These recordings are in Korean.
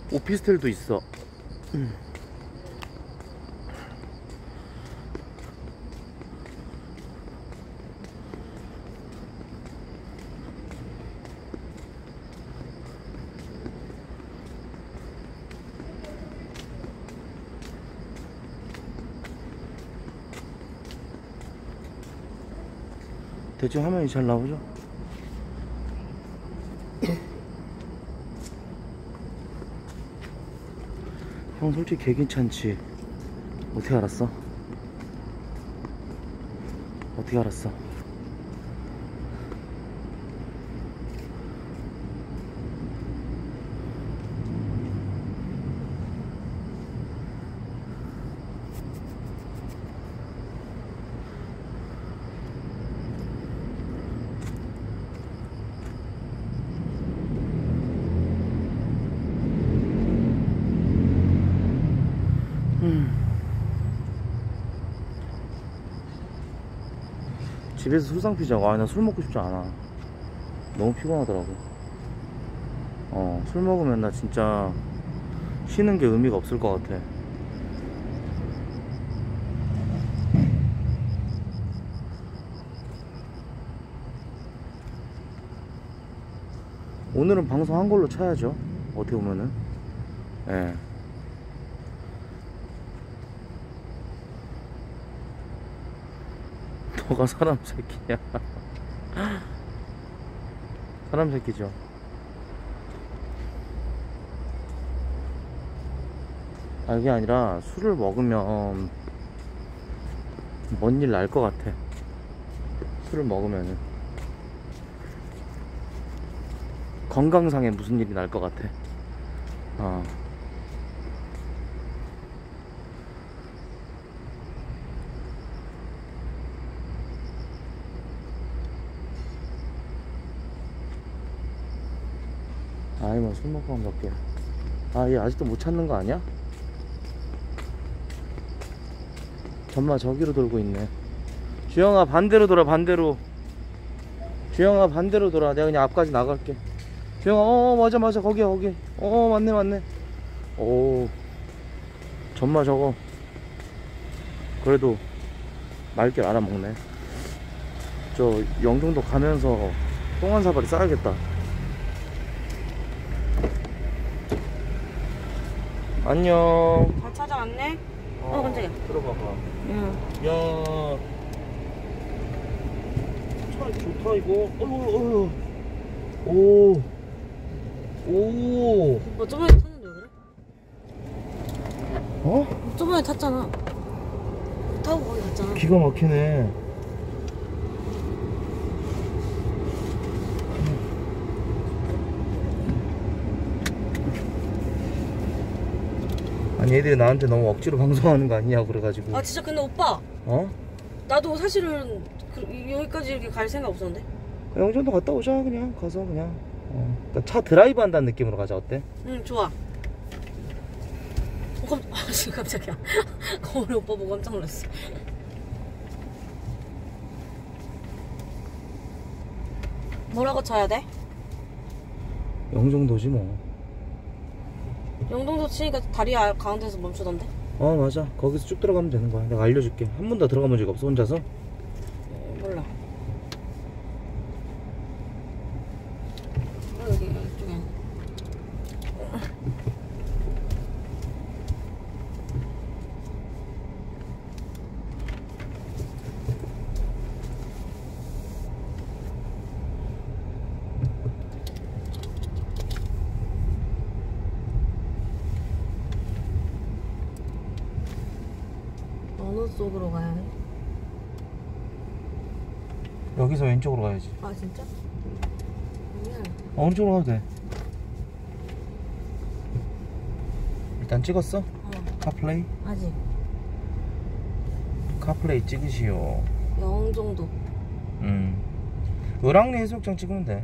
오피스텔도 있어. 대충 화면이 잘 나오죠? 형 솔직히 개 괜찮지? 어떻게 알았어? 어떻게 알았어? 집에서 술상 피자고. 아, 나 술 먹고 싶지 않아. 너무 피곤하더라고. 술 먹으면 나 진짜 쉬는 게 의미가 없을 것 같아. 오늘은 방송 한 걸로 쳐야죠. 어떻게 보면은. 예. 너가 사람 새끼냐. 사람 새끼죠. 아, 이게 아니라 술을 먹으면 뭔 일 날 것 같아. 술을 먹으면은 건강상에 무슨 일이 날 것 같아. 아이, 뭐 술 먹고 한 몇 개. 아, 얘 아직도 못 찾는 거 아니야? 전마 저기로 돌고 있네. 주영아, 반대로 돌아. 반대로. 주영아, 반대로 돌아. 내가 그냥 앞까지 나갈게. 주영아, 맞아 거기야, 거기. 맞네. 오, 전마 저거 그래도 맑게 알아먹네. 저 영종도 가면서 똥한사발이 싸야겠다. 안녕. 잘 찾아왔네? 깜짝이야. 들어봐봐. 응. 야, 차 좋다 이거. 오. 뭐 저번에 탔는데 왜 그래? 저번에 탔잖아. 타고 거기 갔잖아. 기가 막히네. 아니, 얘들이 나한테 너무 억지로 방송하는 거 아니냐고 그래가지고. 아 진짜. 근데 오빠, 나도 사실은 여기까지 이렇게 갈 생각 없었는데. 영종도 갔다 오자. 그냥 가서 그냥 그러니까 차 드라이브 한다는 느낌으로 가자. 어때? 응, 좋아. 깜짝이야. 거울에 오빠 보고 깜짝 놀랐어. 뭐라고 쳐야 돼? 영종도지 뭐. 영동도 치니까 다리 가운데서 멈추던데? 맞아. 거기서 쭉 들어가면 되는 거야. 내가 알려줄게. 한 번도 들어가본 적이 없어, 혼자서? 몰라. 여기 이쪽에. 어느 쪽으로 가야 해? 여기서 왼쪽으로 가야지. 아 진짜? 어느 쪽으로 가도 돼. 일단 찍었어? 카플레이? 아직. 카플레이 찍으시오. 영종도. 을왕리 해수욕장 찍으면 돼.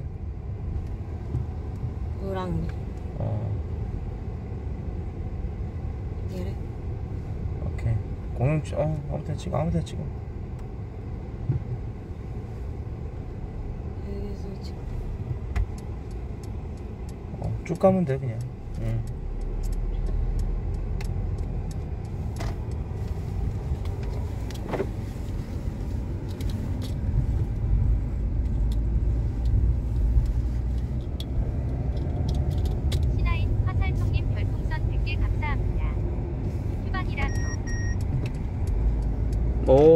을왕리. 이래? 오케이. 공영 아무 데나 찍어. 아무 데나 찍어. 여기서 지금. 쭉 가면 돼 그냥.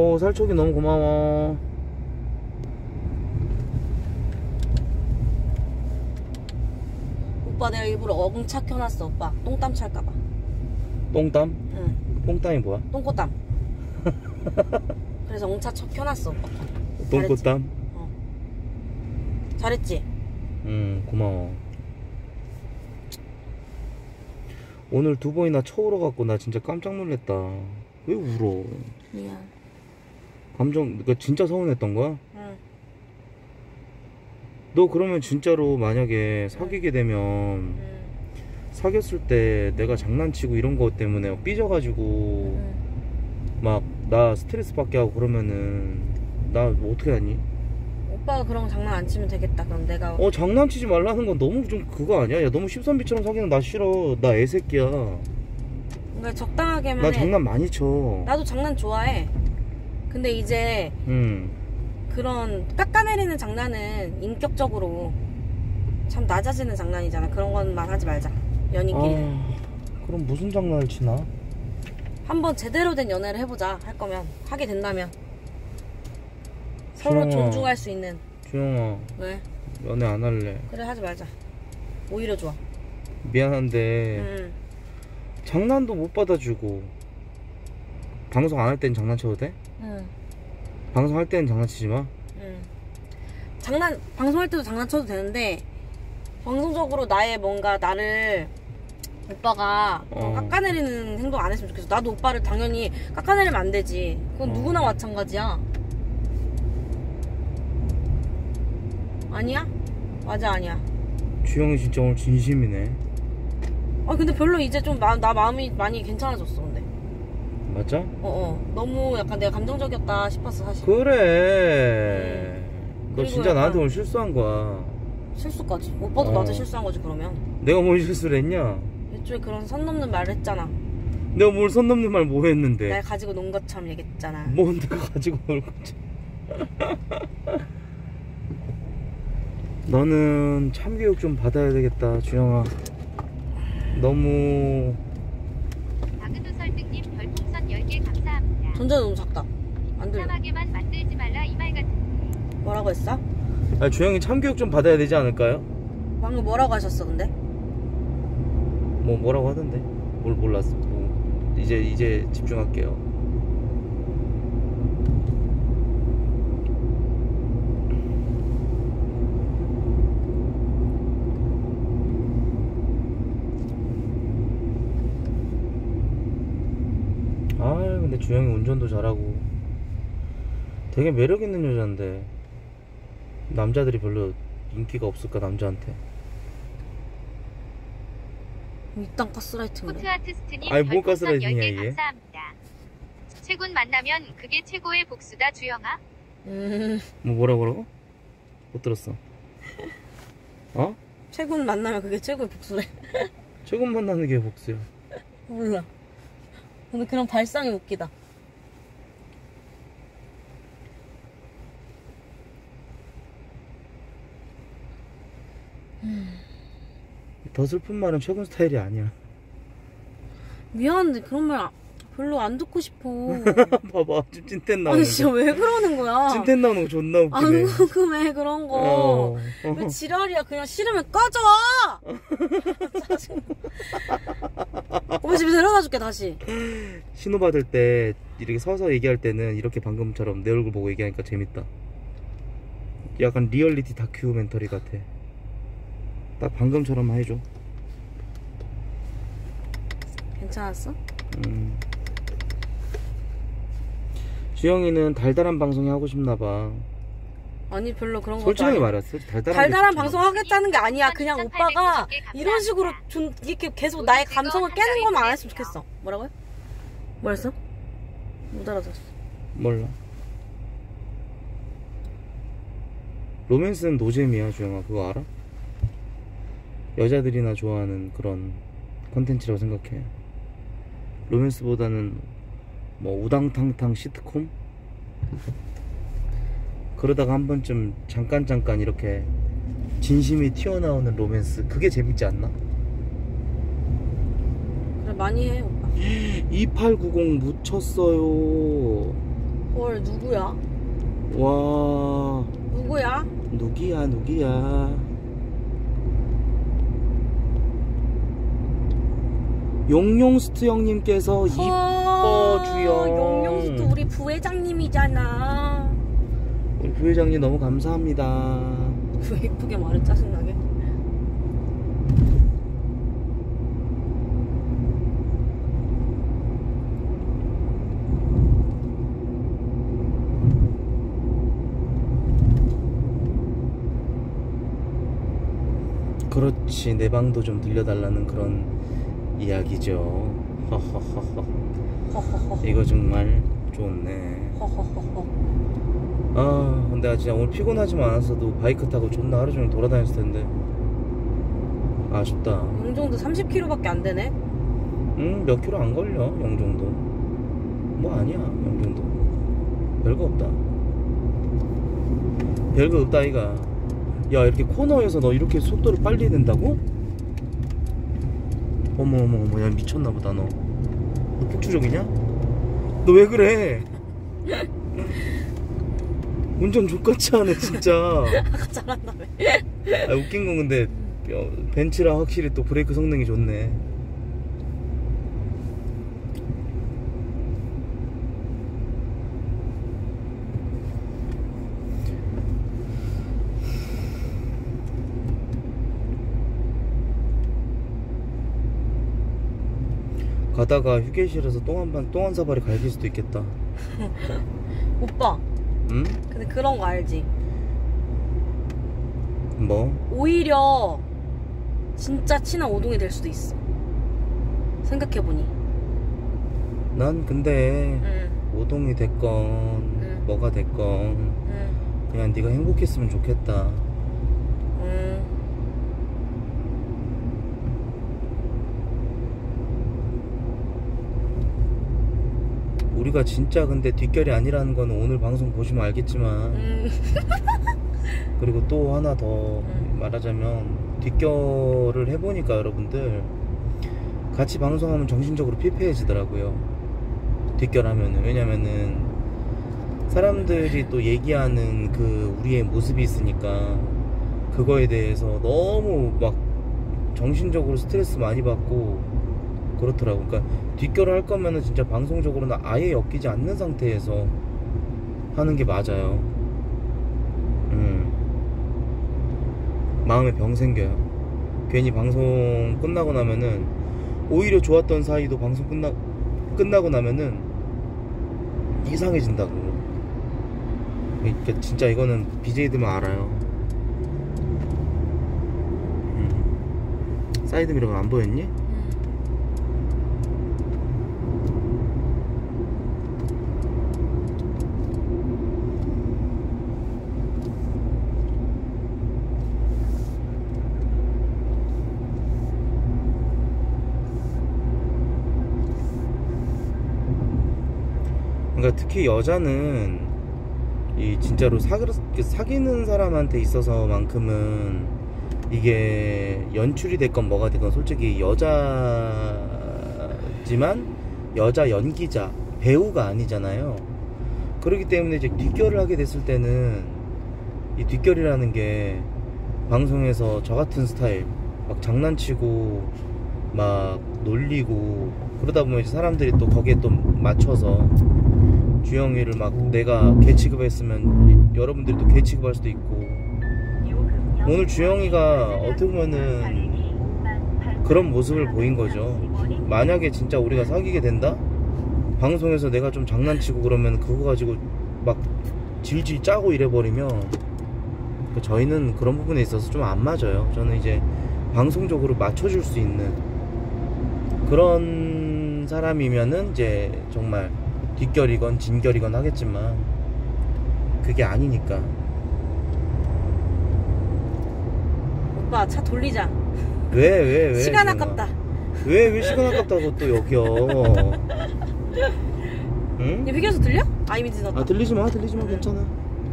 고마워. 살초기 너무 고마워. 오빠 내가 일부러 엉차 켜놨어. 오빠 똥땀 찰까봐. 똥땀? 응. 똥땀이 뭐야? 똥꼬땀. 그래서 엉차 켜놨어 오빠. 똥꼬땀? 어. 잘했지? 고마워. 오늘 두 번이나 쳐울어갖고 나 진짜 깜짝 놀랐다. 왜 울어? 미안. 그러니까 진짜 서운했던 거야? 응. 너 그러면 진짜로 만약에 사귀게 되면 응. 사귀었을 때 내가 장난치고 이런 거 때문에 삐져가지고 응. 막 나 스트레스 받게 하고 그러면은 나 뭐 어떻게 하니? 오빠가 그런 거 장난 안 치면 되겠다. 그럼 내가 장난치지 말라는 건 너무 좀 그거 아니야? 야 너무 십선비처럼 사귀는 나 싫어. 나 애새끼야. 그러니까 적당하게만 나 해. 장난 많이 쳐. 나도 장난 좋아해. 근데 이제 그런 깎아내리는 장난은 인격적으로 참 낮아지는 장난이잖아. 그런 것만 하지 말자. 연인끼리. 그럼 무슨 장난을 치나? 한번 제대로 된 연애를 해보자. 할 거면 하게 된다면 서로 주영아. 존중할 수 있는. 주영아 왜? 연애 안 할래. 그래 하지 말자. 오히려 좋아. 미안한데 장난도 못 받아주고 방송 안 할 땐 장난쳐도 돼? 응. 방송할 때는 장난치지 마. 방송할 때도 장난쳐도 되는데 방송적으로 나의 뭔가 나를 오빠가 깎아내리는 행동 안 했으면 좋겠어. 나도 오빠를 당연히 깎아내리면 안 되지. 그건 누구나 마찬가지야. 아니야? 맞아 아니야. 주영이 진짜 오늘 진심이네. 근데 별로 이제 좀 나 마음이 많이 괜찮아졌어. 근데 맞아? 너무 약간 내가 감정적이었다 싶었어 사실. 그래. 너 진짜 약간 나한테 오늘 실수한 거야. 실수까지. 오빠도 나한테 실수한 거지 그러면. 내가 뭘 실수를 했냐? 애초에 그런 선 넘는 말을 했잖아. 내가 뭘 선 넘는 말 뭐 했는데? 날 가지고 논 것처럼 얘기했잖아. 뭐 내가 가지고 놀 거지. 너는 참교육 좀 받아야 되겠다 주영아. 너무 박은우 설득님 별풍선 10개 감사합니다. 전자도 너무 작다. 안 들려. 이상하게만 만들지 말라 이 말 같은데. 뭐라고 했어? 주영이 참교육 좀 받아야 되지 않을까요? 방금 뭐라고 하셨어 근데? 뭐라고 하던데? 뭘 몰랐어. 이제 집중할게요. 근데 주영이 운전도 잘하고 되게 매력 있는 여잔데 남자들이 별로 인기가 없을까 남자한테. 이딴 가스라이팅을 해. 포트 아티스트님 아니, 뭐 별풍선 가스라이팅이야, 10개 이게? 감사합니다. 최군 만나면 그게 최고의 복수다 주영아. 뭐라고? 못 들었어. 최군 만나면 그게 최고의 복수래. 최근 만나는 게 복수야. 몰라. 근데 그런 발상이 웃기다. 더 슬픈 말은 최근 스타일이 아니야. 미안한데 그런 말 별로 안 듣고 싶어. 봐봐 지금 찐텐 나오는 아니 진짜 왜 그러는 거야? 거. 찐텐 나오는 거 존나 웃기네. 안 궁금해 그런 거. 왜 지랄이야. 그냥 싫으면 꺼져. 짜증나. 오빠 집에 데려다 줄게 다시. 신호 받을 때 이렇게 서서 얘기할 때는 이렇게 방금처럼 내 얼굴 보고 얘기하니까 재밌다. 약간 리얼리티 다큐멘터리 같아. 딱 방금처럼만 해줘. 괜찮았어? 주영이는 달달한 방송이 하고 싶나봐. 아니 별로 그런 거 솔직하게 말했어. 달달한 방송 하겠다는 게 아니야. 그냥 오빠가 이런 식으로 이렇게 계속 나의 감성을 깨는 것만 안 했으면 좋겠어. 뭐라고요? 뭐랬어? 못 알아들었어. 몰라. 로맨스는 노잼이야 주영아. 그거 알아? 여자들이나 좋아하는 그런 컨텐츠라고 생각해. 로맨스보다는 뭐 우당탕탕 시트콤? 그러다가 한 번쯤 잠깐 이렇게 진심이 튀어나오는 로맨스, 그게 재밌지 않나? 그래 많이 해 오빠. 2890 묻혔어요. 헐, 누구야? 와, 누구야? 누기야. 용용스트 형님께서 이뻐 주영. 용용스트 우리 부회장님이잖아. 우리 부회장님 너무 감사합니다. 왜 이쁘게 말해, 짜증나게. 그렇지, 내 방도 좀 들려달라는 그런 이야기죠. 허허허허. 허허허. 이거 정말 좋네. 허허허허. 아, 근데 진짜 오늘 피곤하지만 않았어도 바이크 타고 존나 하루 종일 돌아다녔을 텐데 아쉽다. 영종도 30km밖에 안 되네. 몇 킬로 안 걸려. 영종도 뭐 아니야. 영종도 별거 없다. 별거 없다 이가. 야, 이렇게 코너에서 너 이렇게 속도를 빨리 낸다고? 어머, 야, 미쳤나보다. 너 폭주적이냐? 너 왜 그래? 운전 족같이 하네 진짜. 아까 잘한다며. 아, 웃긴 건 근데 벤츠라 확실히 또 브레이크 성능이 좋네. 가다가 휴게실에서 똥 한 사발이 갈길 수도 있겠다. 오빠, 응? 근데 그런 거 알지? 뭐? 오히려 진짜 친한 오동이 될 수도 있어. 생각해보니. 난 근데 응. 오동이 됐건 뭐가 됐건 응. 그냥 네가 행복했으면 좋겠다. 응. 우리가 진짜 근데 뒷결이 아니라는 건 오늘 방송 보시면 알겠지만 그리고 또 하나 더 말하자면 뒷결을 해보니까 여러분들 같이 방송하면 정신적으로 피폐해지더라고요. 뒷결하면은. 왜냐면은 사람들이 또 얘기하는 그 우리의 모습이 있으니까 그거에 대해서 너무 막 정신적으로 스트레스 많이 받고 그렇더라고. 그러니까 뒷결을 할 거면은 진짜 방송적으로는 아예 엮이지 않는 상태에서 하는 게 맞아요. 마음에 병 생겨요. 괜히 방송 끝나고 나면은 오히려 좋았던 사이도 방송 끝나고 나면은 이상해진다고. 그러니까 진짜 이거는 BJ들만 알아요. 사이드 미러가 안 보였니? 그러니까 특히 여자는 이 진짜로 사귀는 사람한테 있어서만큼은 이게 연출이 됐건 뭐가 됐건 솔직히 여자지만 여자 연기자 배우가 아니잖아요. 그렇기 때문에 이제 뒷결을 하게 됐을 때는 이 뒷결이라는 게 방송에서 저 같은 스타일 막 장난치고 막 놀리고 그러다 보면 이제 사람들이 또 거기에 또 맞춰서 주영이를 막 내가 개 취급했으면 여러분들이 또 개 취급할 수도 있고. 오늘 주영이가 어떻게 보면은 그런 모습을 보인 거죠. 만약에 진짜 우리가 사귀게 된다? 방송에서 내가 좀 장난치고 그러면 그거 가지고 막 질질 짜고 이래버리면 저희는 그런 부분에 있어서 좀 안 맞아요. 저는 이제 방송적으로 맞춰줄 수 있는 그런 사람이면은 이제 정말 뒷결이건 진결이건 하겠지만 그게 아니니까. 오빠 차 돌리자. 왜 시간 아깝다. 왜 시간 아깝다고 또 여기요. 응? 얘 휴게소 들려? 이미 지났다. 들리지 마 괜찮아.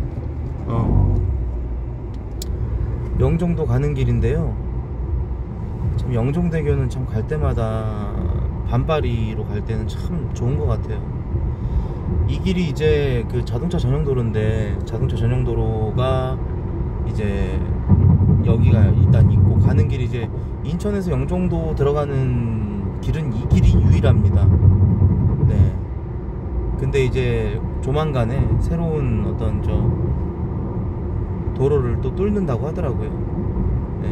영종도 가는 길인데요. 참 영종대교는 참 갈 때마다 반바리로 갈 때는 참 좋은 것 같아요. 이 길이 이제 그 자동차 전용 도로인데, 자동차 전용 도로가 이제 여기가 일단 있고, 가는 길이 이제 인천에서 영종도 들어가는 길은 이 길이 유일합니다. 네. 근데 이제 조만간에 새로운 어떤 저 도로를 또 뚫는다고 하더라고요. 네.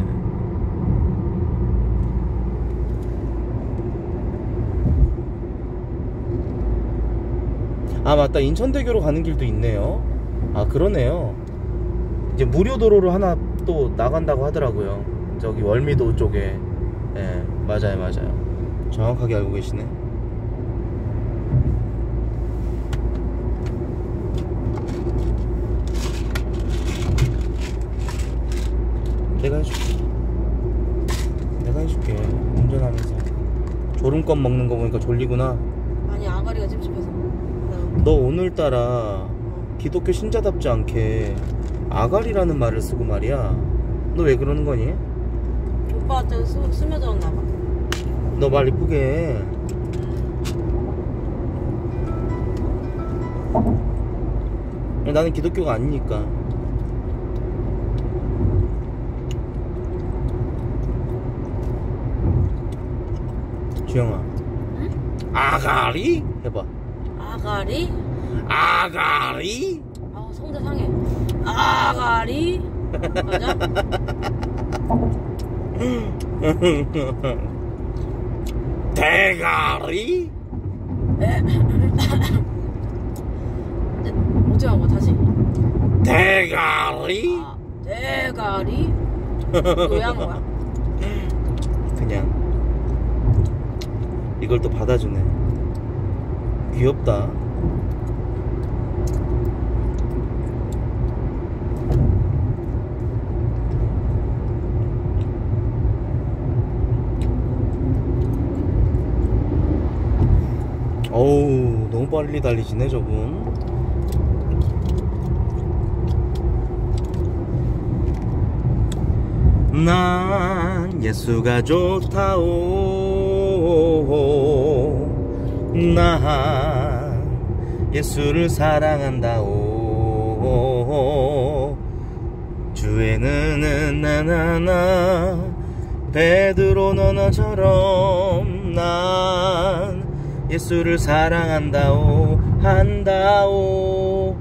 아 맞다, 인천대교로 가는 길도 있네요. 아 그러네요. 이제 무료 도로로 하나 또 나간다고 하더라고요. 저기 월미도 쪽에. 예, 맞아요 맞아요. 정확하게 알고 계시네. 내가 해줄게. 내가 해줄게. 운전하면서 졸음껌 먹는 거 보니까 졸리구나. 아니 아가리가 찝찝해서. 너 오늘따라 기독교 신자답지 않게 아가리라는 말을 쓰고 말이야. 너 왜 그러는 거니? 오빠한테 스며들었나 봐. 너 말 이쁘게 해. 나는 기독교가 아니니까. 주영아. 응? 아가리? 해봐. 아가리? 아가리? 아 성대 상해. 아가리? 맞아? 대가리? 어떻게 한 거야 다시? 대가리? 아, 대가리? 왜 한 거야? 그냥 이걸 또 받아주네. 귀엽다. 어우 너무 빨리 달리시네 저분. 난 예수가 좋다오. 난 예수를 사랑한다오. 주에는 나나나 베드로 너나처럼 난 예수를 사랑한다오 한다오.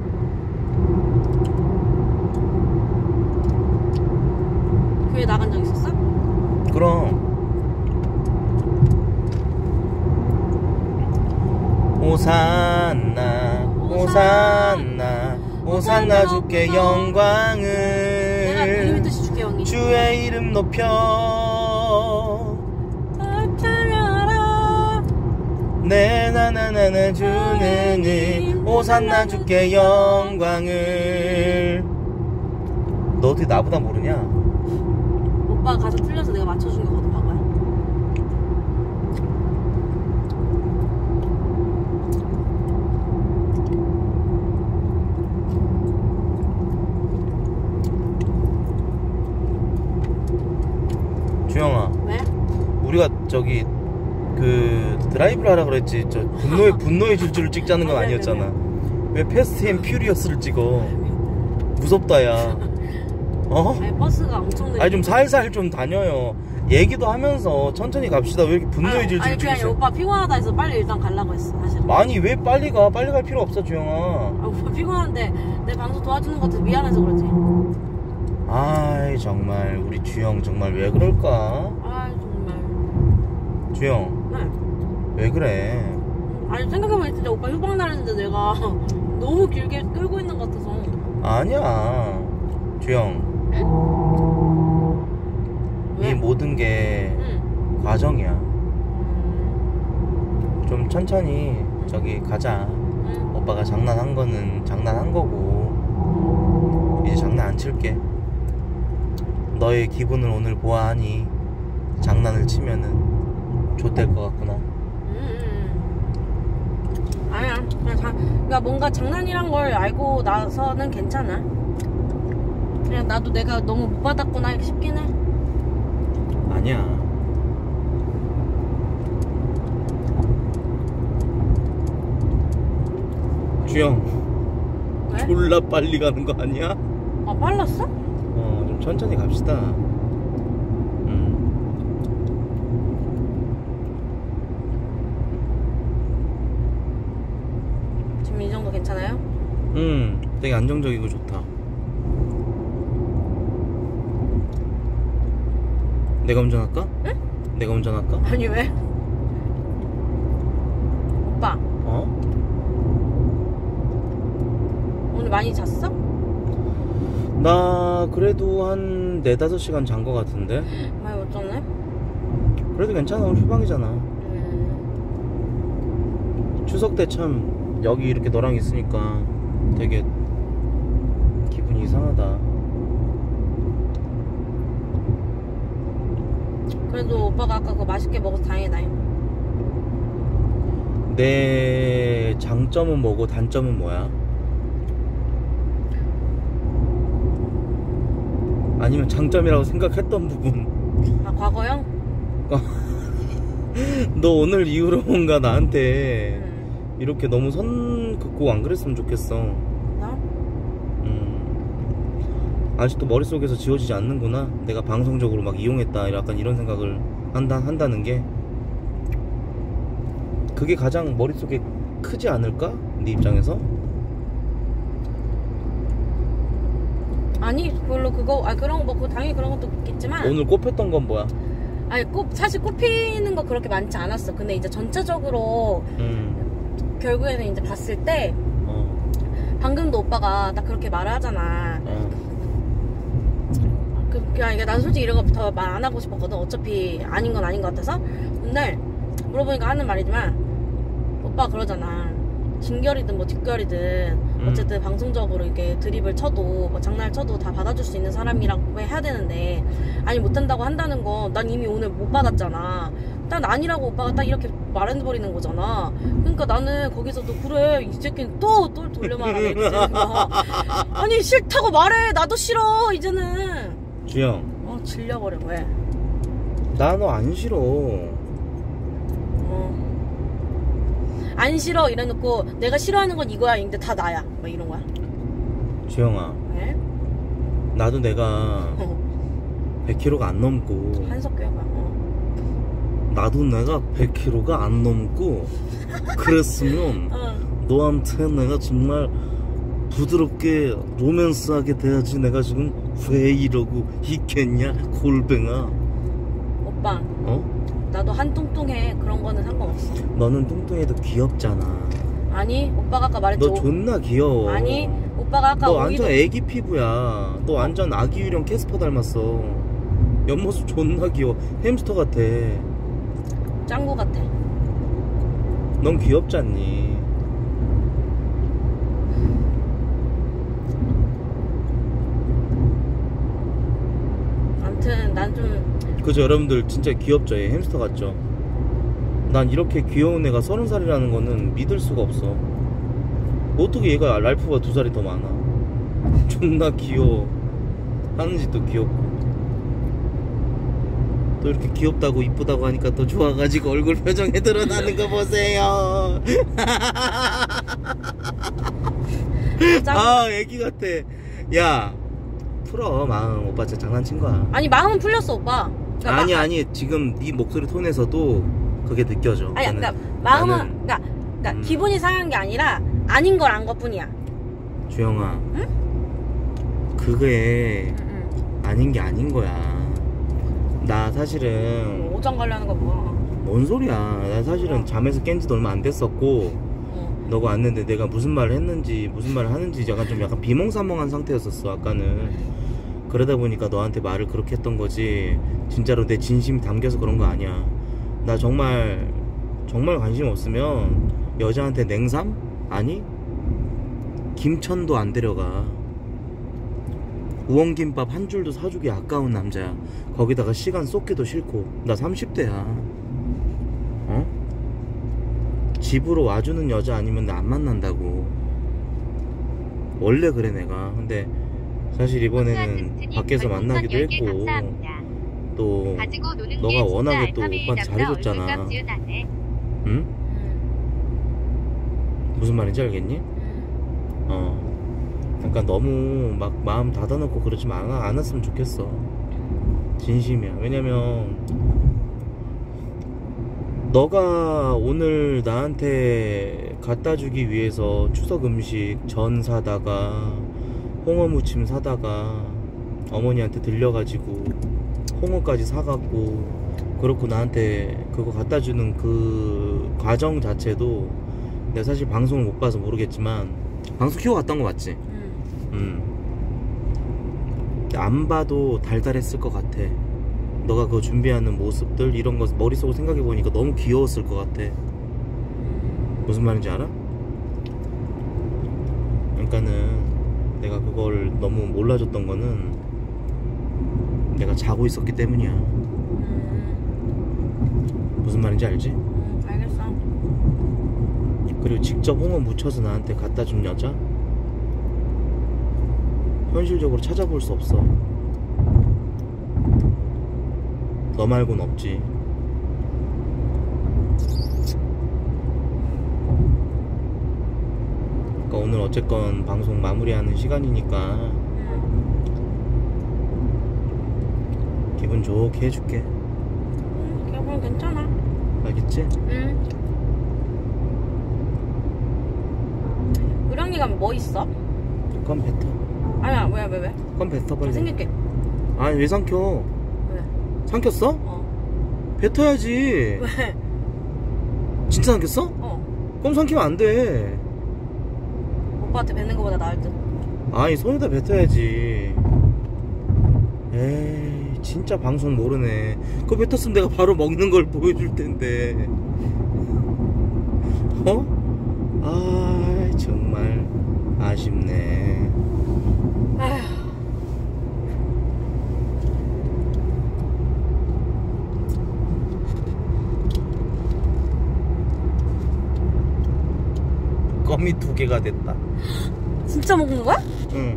교회 나간 적 있었어? 그럼 오산나 오산나 오산나 주께 내가 그 영광을 이름의 뜻이 주께 영이. 주의 이름 높여 찬양하라. 내 나나나나 주는 이 오산나 주께 영광을. 너 어떻게 나보다 모르냐? 오빠가 가사 틀려서 내가 맞춰준 거거든 봐봐요. 주영아, 왜? 우리가 저기 그 드라이브를 하라 그랬지. 저 분노의 질주를 찍자는 건 아니었잖아. 왜 패스트 앤 퓨리어스를 찍어? 무섭다 야. 어? 아니 버스가 엄청 느려. 아니 좀 살살 좀 다녀요. 얘기도 하면서 천천히 갑시다. 왜 이렇게 분노의 질주를 아니 그냥 찍으세요? 오빠 피곤하다 해서 빨리 일단 가려고 했어 사실. 아니 왜 빨리 가? 빨리 갈 필요 없어 주영아. 아, 오빠 피곤한데 내 방송 도와주는 것도 미안해서 그러지. 아이 정말 우리 주영 정말 왜 그럴까? 아 정말. 주영 네. 왜 그래? 아니 생각해보면 진짜 오빠 휴방 나는데 내가 너무 길게 끌고 있는 것 같아서. 아니야 주영. 왜? 이 모든 게 응. 과정이야. 좀 천천히 저기 가자. 응. 오빠가 장난한 거는 장난한 거고 이제 장난 안 칠게. 너의 기분을 오늘 보아하니 장난을 치면은 좆될 것 같구나. 아니야 그냥 그러니까 뭔가 장난이란 걸 알고 나서는 괜찮아. 그냥 나도 내가 너무 못 받았구나 싶긴 해. 아니야. 주영 왜? 졸라 빨리 가는 거 아니야? 아 빨랐어? 좀 천천히 갑시다. 지금 이 정도 괜찮아요? 되게 안정적이고 좋다. 내가 운전할까? 응? 내가 운전할까? 아니 왜? 오빠 오늘 많이 잤어? 나 그래도 한 4-5시간 잔 거 같은데. 많이 못 잤네? 그래도 괜찮아. 오늘 휴방이잖아. 추석 때 참 여기 이렇게 너랑 있으니까 되게 기분이 이상하다. 그래도 오빠가 아까 그거 맛있게 먹어서 다행이다. 내 장점은 뭐고 단점은 뭐야? 아니면 장점이라고 생각했던 부분. 아 과거형? 너 오늘 이후로 뭔가 나한테 이렇게 너무 선 긋고 안 그랬으면 좋겠어. 나? 아직도 머릿속에서 지워지지 않는구나. 내가 방송적으로 막 이용했다 약간 이런 생각을 한다는 게. 그게 가장 머릿속에 크지 않을까? 네 입장에서? 아니 별로 그거 그런 거 뭐 당연히 그런 것도 있겠지만 오늘 꼽혔던 건 뭐야? 아니 사실 꼽히는 거 그렇게 많지 않았어. 근데 이제 전체적으로 결국에는 이제 봤을 때 방금도 오빠가 딱 그렇게 말을 하잖아. 그냥 이게 난 솔직히 이런 거 더 말 안 하고 싶었거든. 어차피 아닌 건 아닌 것 같아서. 근데 물어보니까 하는 말이지만 오빠가 그러잖아. 진결이든 뭐 뒷결이든 어쨌든 방송적으로 이렇게 드립을 쳐도 뭐 장난을 쳐도 다 받아줄 수 있는 사람이라고 해야 되는데 아니 못한다고 한다는 거 난 이미 오늘 못 받았잖아. 난 아니라고 오빠가 딱 이렇게 말해버리는 거잖아. 그러니까 나는 거기서도 그래 이 새끼는 또 돌려 말하네. 아니 싫다고 말해. 나도 싫어 이제는. 주영 질려버려. 왜? 나 너 안 싫어. 안 싫어 이래놓고 내가 싫어하는 건 이거야 근데 다 나야 막 이런 거야. 주영아 왜? 나도 내가 100kg가 안 넘고 한석규가 나도 내가 100kg가 안 넘고 그랬으면 너한테 내가 정말 부드럽게 로맨스하게 돼야지. 내가 지금 왜 이러고 있겠냐 골뱅아. 오빠 나도 한뚱뚱해. 그런 거는 상관없어. 너는 뚱뚱해도 귀엽잖아. 아니 오빠가 아까 말했지. 너 존나 귀여워. 아니 오빠가 아까 너 완전 애기 피부야. 너 완전 아기 유령 캐스퍼 닮았어. 옆모습 존나 귀여워. 햄스터 같아. 짱구 같아. 넌 귀엽지 않니? 아무튼 난 좀 그죠 여러분들 진짜 귀엽죠. 얘 햄스터 같죠. 난 이렇게 귀여운 애가 30살이라는 거는 믿을 수가 없어. 어떻게 얘가 랄프가 2살이 더 많아. 존나 귀여워. 하는 짓도 귀엽고 또 이렇게 귀엽다고 이쁘다고 하니까 또 좋아가지고 얼굴 표정에 드러나는 거 보세요. 아 애기 같아. 야 풀어 마음. 오빠 진짜 장난친 거야. 아니 마음은 풀렸어 오빠. 그러니까 아니 지금 네 목소리 톤에서도 그게 느껴져. 아니 그러니까 마음은 그러니까 기분이 상한 게 아니라 아닌 걸 안 것뿐이야. 주영아 응? 그게 아닌 게 아닌 거야. 나 사실은 오장 관리하는 거 뭐야. 뭔 소리야. 나 사실은 잠에서 깬 지도 얼마 안 됐었고 너가 왔는데 내가 무슨 말을 했는지 무슨 말을 하는지 약간 비몽사몽한 상태였었어 아까는. 그러다 보니까 너한테 말을 그렇게 했던 거지 진짜로 내 진심이 담겨서 그런 거 아니야. 나 정말 관심 없으면 여자한테 냉삼? 아니 김천도 안 데려가. 우엉김밥 한 줄도 사주기 아까운 남자야. 거기다가 시간 쏟기도 싫고. 나 30대야. 집으로 와주는 여자 아니면 나 안 만난다고. 원래 그래 내가. 근데 사실 이번에는 밖에서 만나기도 했고 또 너가 워낙에 또 오빠한테 잘해줬잖아. 응? 무슨 말인지 알겠니? 그러니까 너무 막 마음 닫아놓고 그러지 않았으면 좋겠어. 진심이야. 왜냐면 너가 오늘 나한테 갖다 주기 위해서 추석 음식 전 사다가 홍어무침 사다가 어머니한테 들려가지고 홍어까지 사갖고 그렇고 나한테 그거 갖다 주는 그 과정 자체도 내가 사실 방송을 못 봐서 모르겠지만 방송 키고 갔던 거 맞지? 안 봐도 달달했을 것 같아. 너가 그거 준비하는 모습들 이런 거 머릿속으로 생각해보니까 너무 귀여웠을 것 같아. 무슨 말인지 알아? 그러니까는 내가 그걸 너무 몰라줬던 거는 내가 자고 있었기 때문이야. 무슨 말인지 알지? 알겠어. 그리고 직접 홍어 무쳐서 나한테 갖다 준 여자? 현실적으로 찾아볼 수 없어. 너 말고는 없지. 그러니까 오늘 어쨌건 방송 마무리하는 시간이니까 기분 좋게 해줄게. 기분 괜찮아. 알겠지? 우량리 가면 뭐 있어? 그건 뱉어. 아니야, 왜? 그건 뱉어 빨리. 생길게. 아니 왜 삼켜? 왜? 삼켰어? 뱉어야지. 왜? 진짜 삼켰어? 그럼 삼키면 안 돼. 오빠한테 뱉는 거보다 나을 듯. 아니 손에다 뱉어야지. 에이 진짜 방송 모르네. 그거 뱉었으면 내가 바로 먹는 걸 보여줄 텐데. 아 정말 아쉽네. 아휴. 껌이 2개가 됐다. 진짜 먹는 거야? 응.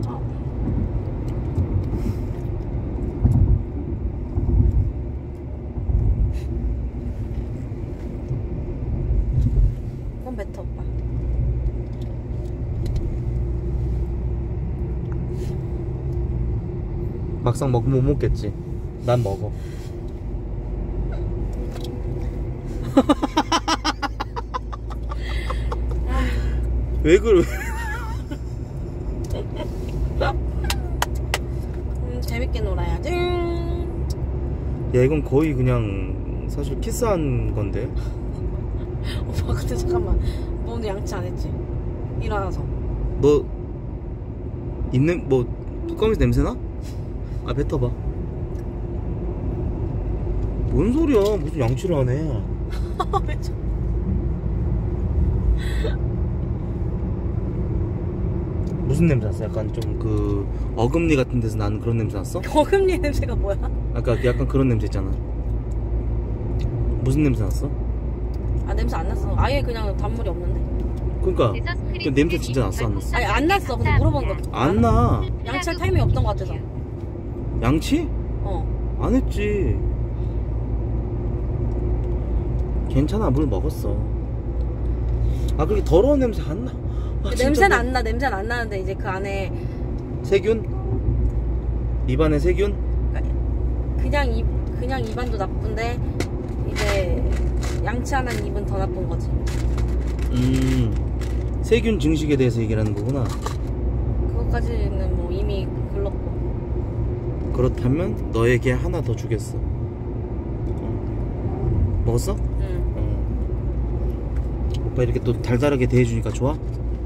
그건 뱉어, 오빠. 막상 먹으면 못 먹겠지. 난 먹어. 왜 그래? 재밌게 놀아야지. 야 이건 거의 그냥 사실 키스한 건데. 오빠 근데 잠깐만, 너 오늘 양치 안 했지? 일어나서. 너 있는 뭐 뚜껑에서 냄새나? 아 뱉어봐. 뭔 소리야? 무슨 양치를 하네. 무슨 냄새 났어? 약간 좀 그 어금니 같은 데서 나는 그런 냄새 났어? 어금니 냄새가 뭐야? 아까 약간 그런 냄새 있잖아. 무슨 냄새 났어? 아, 냄새 안 났어. 아예 그냥 단물이 없는데. 그러니까 그 냄새 진짜 났어 안 났어? 아니 안 났어. 근데 물어보는 거. 안 나. 양치할 타임이 없던 것 같아서. 양치? 안 했지. 괜찮아 물 먹었어. 아 그렇게 더러운 냄새 안 나. 아, 냄새는 안 나. 냄새는 안 나는데 이제 그 안에 세균? 입안에 세균? 그냥 입안도 나쁜데 이제 양치 안 한 입은 더 나쁜 거지. 세균 증식에 대해서 얘기하는 거구나. 그것까지는 뭐 이미 글렀고. 그렇다면 너에게 하나 더 주겠어. 먹었어? 응. 오빠 이렇게 또 달달하게 대해주니까 좋아?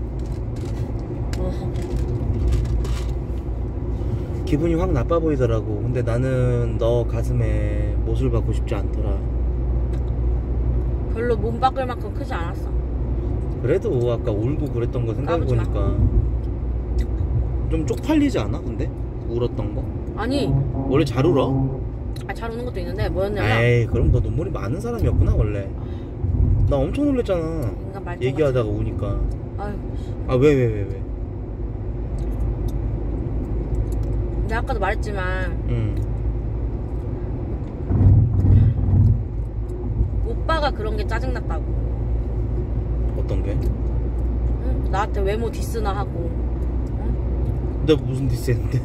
기분이 확 나빠 보이더라고. 근데 나는 너 가슴에 못을 박고 싶지 않더라. 별로 몸 박을 만큼 크지 않았어. 그래도 아까 울고 그랬던 거 생각해보니까 좀 쪽팔리지 않아? 근데? 울었던 거? 아니. 원래 잘 울어? 아, 잘 우는 것도 있는데 뭐였냐면. 에이 그럼 너 눈물이 많은 사람이었구나 원래. 나 엄청 놀랬잖아. 인간 말투가. 얘기하다가 우니까. 아유. 아 왜? 내가 아까도 말했지만 오빠가 그런 게 짜증났다고. 어떤 게? 응? 나한테 외모 디스나 하고. 응? 내가 무슨 디스했는데?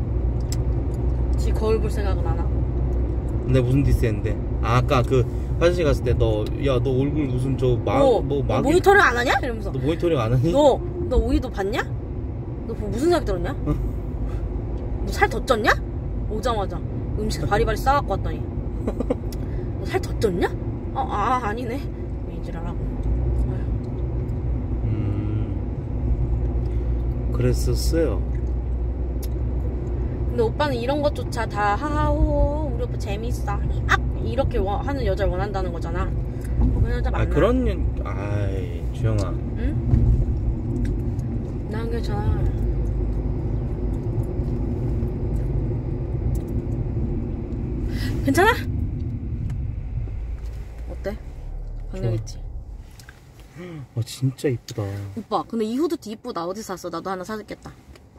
지 거울 볼 생각은 안 하고. 내가 무슨 디스했는데? 아, 아까 그 화장실 갔을 때 너 얼굴 무슨 저 너 모니터링 안 하냐? 이러면서. 너 모니터링 안 하니? 너 오이도 봤냐? 너 무슨 생각 들었냐? 너 살 더 쪘냐? 오자마자 음식 바리바리 싸갖고 왔더니 너 살 더 쪘냐? 아니네. 이지랄하고. 그랬었어요. 근데 오빠는 이런 것조차 다 하하호호 우리 오빠 재밌어 이렇게 하는 여자를 원한다는 거잖아. 그런 여자 만나. 아이 주영아. 응? 난 괜찮아. 괜찮아? 어때? 강력있지? 진짜 이쁘다. 오빠 근데 이 후드티 이쁘다. 어디서 샀어? 나도 하나 사줄겠다.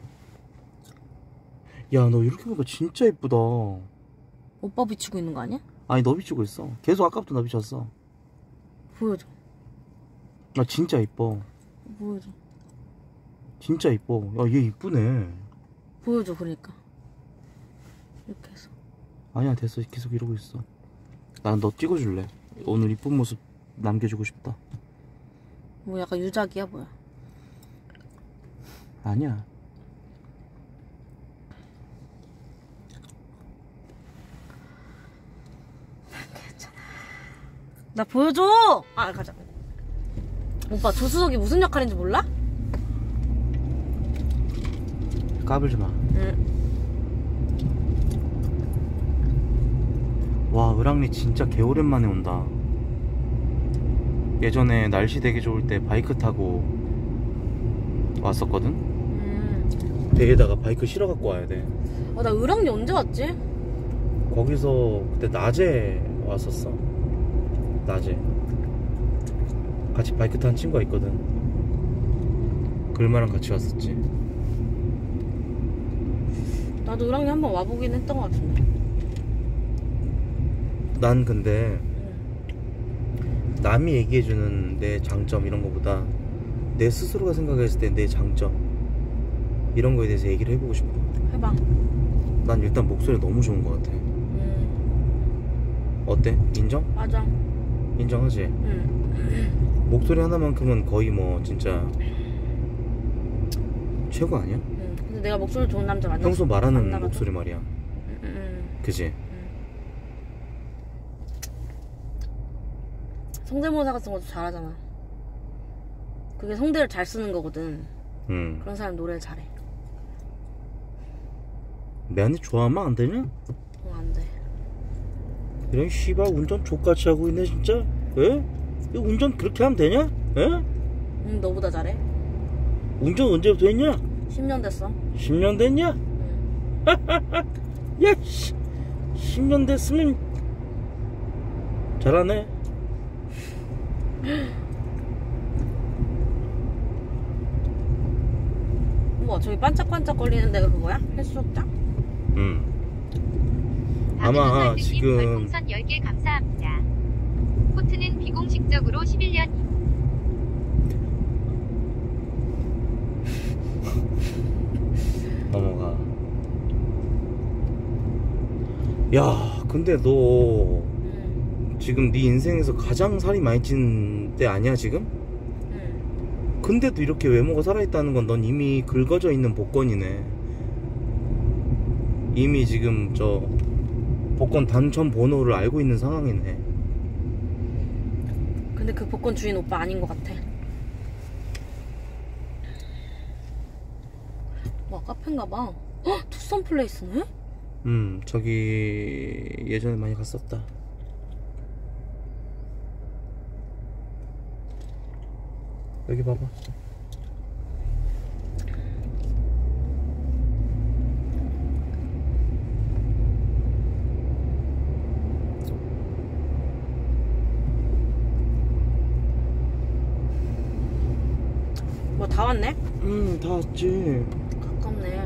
야, 너 이렇게 보니까 진짜 이쁘다. 오빠 비추고 있는 거 아니야? 아니, 너 비추고 있어. 계속 아까부터 나 비췄어. 보여줘. 나 진짜 이뻐. 보여줘. 진짜 이뻐. 야, 얘 이쁘네. 보여줘. 그러니까 이렇게 해서. 아니야, 됐어. 계속 이러고 있어. 난 너 찍어줄래. 오늘 이쁜 모습 남겨주고 싶다. 뭐 약간 유작이야 뭐야? 아니야. 괜찮아. 나 보여줘. 가자. 오빠 조수석이 무슨 역할인지 몰라? 까불지 마. 응. 와, 을왕리 진짜 개오랜만에 온다. 예전에 날씨 되게 좋을 때 바이크 타고 왔었거든? 배에다가 바이크 실어 갖고 와야 돼. 나 을왕리 언제 왔지? 거기서 그때 낮에 왔었어. 낮에 같이 바이크 탄 친구가 있거든. 글마랑 같이 왔었지. 나도 을왕리 한번 와보긴 했던 것 같은데. 난 근데 남이 얘기해주는 내 장점 이런 거보다 내 스스로가 생각했을 때 내 장점 이런 거에 대해서 얘기를 해보고 싶어. 해봐. 난 일단 목소리 너무 좋은 것 같아. 어때? 인정? 맞아. 인정하지? 응. 목소리 하나만큼은 거의 뭐 진짜 최고 아니야? 응. 근데 내가 목소리 좋은 남자 맞아? 평소 말하는 목소리 말이야. 그지? 성대모사 같은 것도 잘하잖아. 그게 성대를 잘 쓰는 거거든. 그런 사람 노래를 잘해. 내한테 좋아하면 안 되냐? 안 돼. 이런 씨발 운전 족같이 하고 있네 진짜. 에? 이 운전 그렇게 하면 되냐? 에? 응, 너보다 잘해. 운전 언제부터 했냐? 10년 됐어. 10년 됐냐? 응. 야, 10년 됐으면 잘하네. 우와, 저기 반짝반짝 거리는 데가 그거야? 해수욕장? 아마 지금 별풍선 10개 감사합니다. 코트는 비공식적으로 11년 넘어가. 야, 근데 너 지금 네 인생에서 가장 살이 많이 찐 때 아니야 지금? 근데도 이렇게 외모가 살아있다는 건 넌 이미 긁어져 있는 복권이네. 이미 지금 저 복권 당첨 번호를 알고 있는 상황이네. 근데 그 복권 주인 오빠 아닌 것 같아. 와, 카페인가 봐. 헉! 투썸 플레이스네? 저기 예전에 많이 갔었다. 여기 봐봐. 뭐 다 왔네? 다 왔지. 가깝네.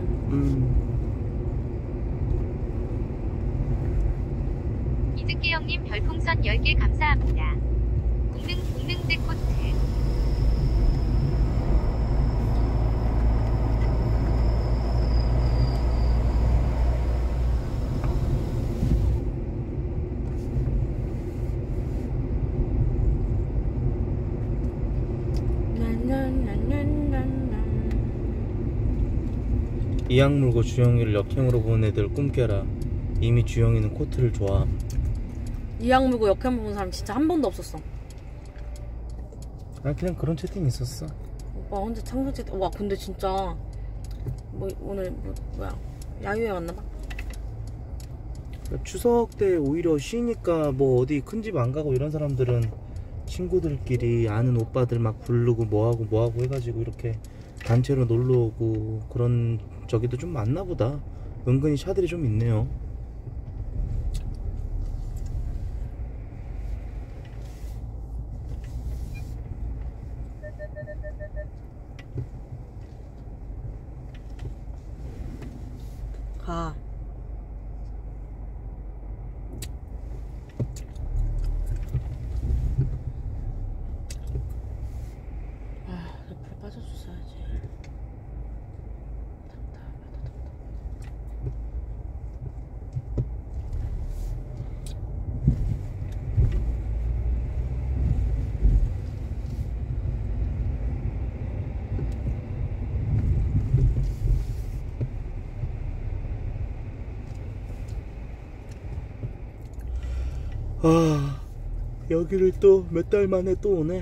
이즈키 형님 별풍선 10개 감사합니다. 공능 데코트 이악 물고 주영이를 역행으로 본 애들 꿈 깨라. 이미 주영이는 코트를 좋아. 이악 물고 역행 본 사람 진짜 한 번도 없었어. 아 그냥 그런 채팅 있었어. 오빠 혼자 창조 채팅. 와 근데 진짜 뭐 오늘 뭐야 야유회 왔나봐. 추석 때 오히려 쉬니까 뭐 어디 큰 집 안 가고 이런 사람들은 친구들끼리 아는 오빠들 막 부르고 뭐하고 해가지고 이렇게 단체로 놀러 오고 그런 저기도 좀 많나 보다. 은근히 차들이 좀 있네요. 가. 불 빠져줬어야지. 아 여기를 또 몇 달 만에 또 오네.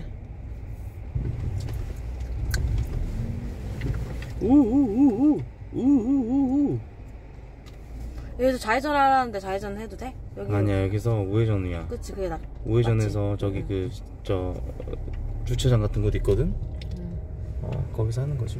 우우우우우우우우. 여기서 좌회전 하라는데 좌회전 해도 돼? 여기. 아니야 여기서 우회전이야. 그치 그게 나. 우회전해서 맞지? 저기 응. 그 저 주차장 같은 곳 있거든. 거기서 하는 거지.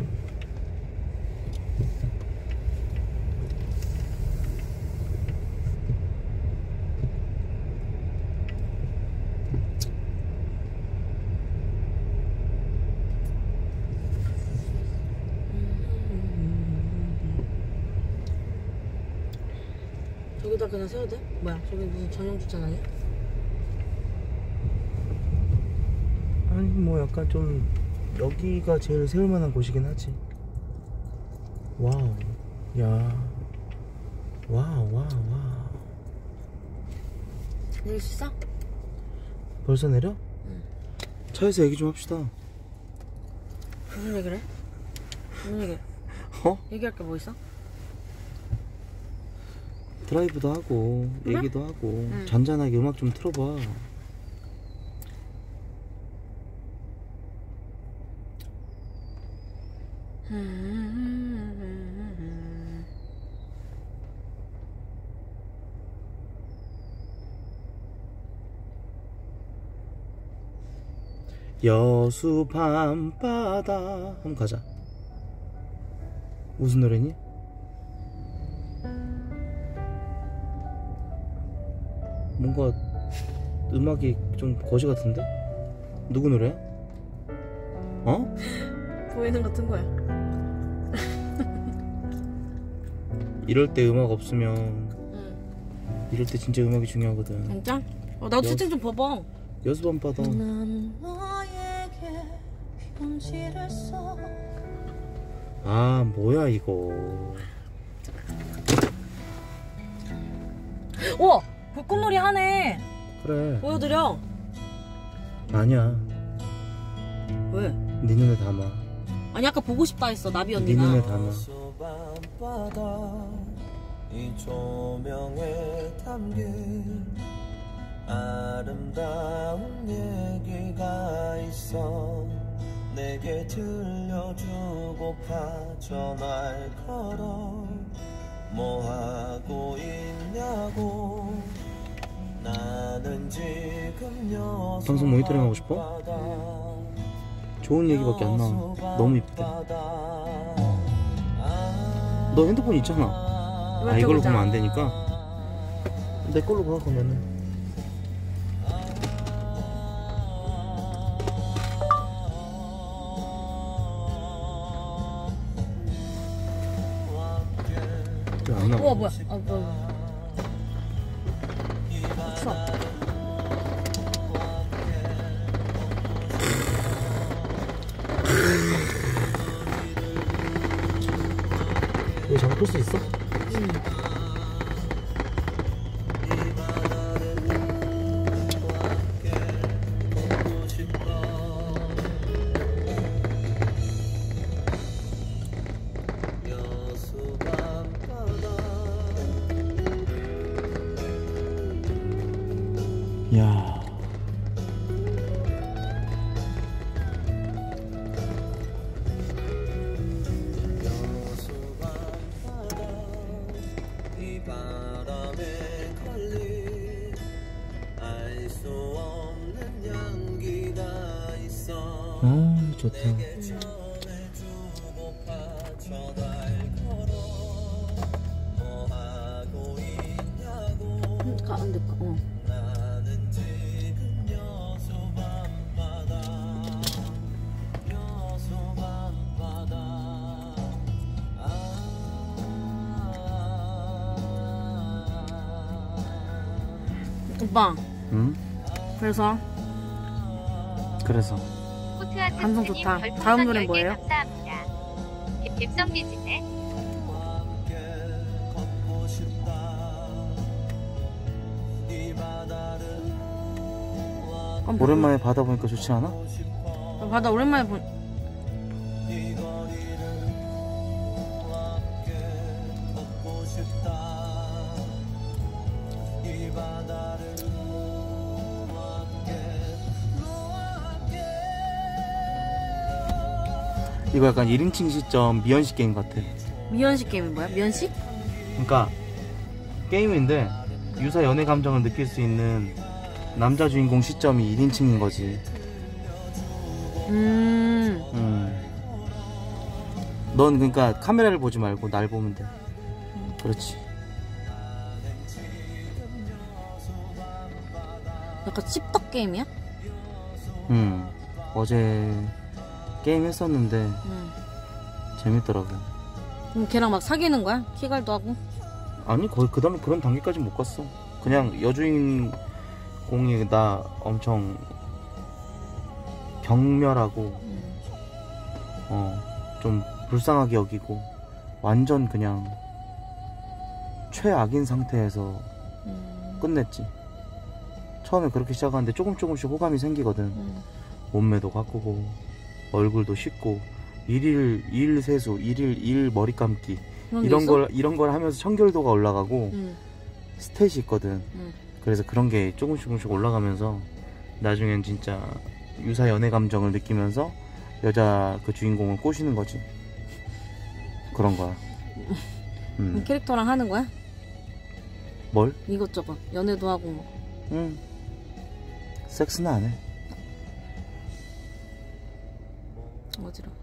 저기다 그냥 세워도 돼? 뭐야 저기 무슨 전용 주차장이야? 아니 뭐 약간 좀 여기가 제일 세울만한 곳이긴 하지. 와우 야 와우 내릴 수 있어? 벌써 내려? 응. 차에서 얘기 좀 합시다. 무슨 얘기를 해? 무슨 얘기? 어? 얘기할 게 뭐 있어? 드라이브도 하고 그래? 얘기도 하고 응. 잔잔하게 음악 좀 틀어봐. 여수 밤바다 한번 가자. 무슨 노래니? 뭔가 음악이 좀 거지 같은데? 누구 노래야? 어? 보이는 거 튼 거야. 이럴 때 음악 없으면 응. 이럴 때 진짜 음악이 중요하거든. 진짜? 나도 채팅 좀 봐봐. 여수 밤바다. 난 너에게 편지를 써. 아 뭐야 이거. 우와! 불꽃놀이 하네. 그래. 보여드려. 아니야. 왜? 네 눈에 담아. 아니 아까 보고 싶다 했어 나비 네 언니가. 눈에 담아. 이 조명에 담긴 아름다운 얘기가 있어. 내게 들려주고파 전화를 걸어. 뭐하고 있냐고. 나는 지금 여수 방송 모니터링 하고 싶어? 좋은 얘기밖에 안 나와. 너무 이쁘대. 너 핸드폰 있잖아. 아 이걸로 보면 안 되니까 내 걸로 봐 그러면은. 왜 안 나와? 우와 뭐야? 아 뭐야? 추워. 이거 잡을 수 있어? 응. 아 좋다. 안 될까? 오빠. 응? 그래서 코트아트 감성 스님 좋다. 별풍선 다음 노래 10개 뭐예요? 감사합니다. 갭성 비즈네. 오랜만에 바다 보니까 좋지 않아? 바다 오랜만에 본. 이거 약간 1인칭 시점 미연식 게임 같아. 미연식 게임이 뭐야? 미연식? 그러니까 게임인데 유사 연애 감정을 느낄 수 있는 남자 주인공 시점이 1인칭인 거지. 넌 그러니까 카메라를 보지 말고 날 보면 돼. 그렇지. 약간 씹덕 게임이야? 어제 게임 했었는데 재밌더라고. 그럼 걔랑 막 사귀는 거야? 키갈도 하고? 아니 거의 그런 단계까지 못 갔어. 그냥 여주인공이 나 엄청 경멸하고 좀 불쌍하게 여기고 완전 그냥 최악인 상태에서 끝냈지. 처음에 그렇게 시작하는데 조금씩 호감이 생기거든. 몸매도 가꾸고 얼굴도 씻고 일일 세수, 일일 머리 감기 이런 걸 하면서 청결도가 올라가고 스탯이 있거든. 그래서 그런 게 조금씩 올라가면서 나중엔 진짜 유사 연애 감정을 느끼면서 여자 그 주인공을 꼬시는 거지. 그런 거야. 캐릭터랑 하는 거야? 뭘? 이것저것 연애도 하고 뭐. 섹스는 안 해. 어지러워.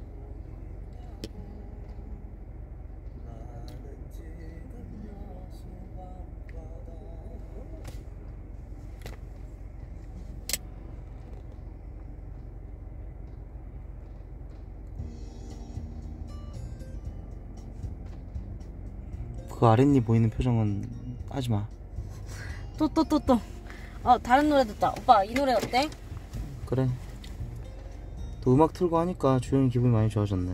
그 아랫니 보이는 표정은 하지마. 또. 다른 노래 듣다. 오빠 이 노래 어때? 그래. 또 음악 틀고 하니까 주영이 기분이 많이 좋아졌네.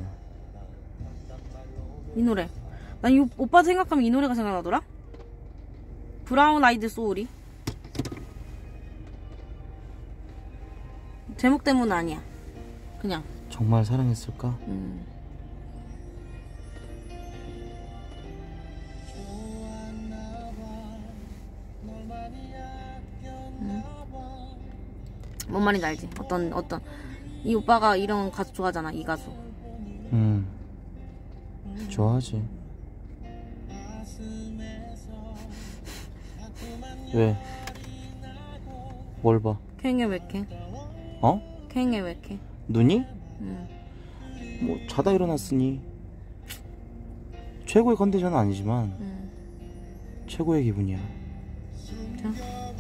이 노래. 난 이 오빠 생각하면 이 노래가 생각나더라. 브라운 아이드 소울이. 제목 때문은 아니야. 그냥. 정말 사랑했을까? 뭔 말인지 알지? 어떤 이 오빠가 이런 가수 좋아하잖아. 이 가수. 좋아하지. 왜? 뭘 봐? 캥게 왜 캥? 어? 캥게 왜 캥? 눈이? 뭐 자다 일어났으니 최고의 컨디션은 아니지만 최고의 기분이야. 진짜?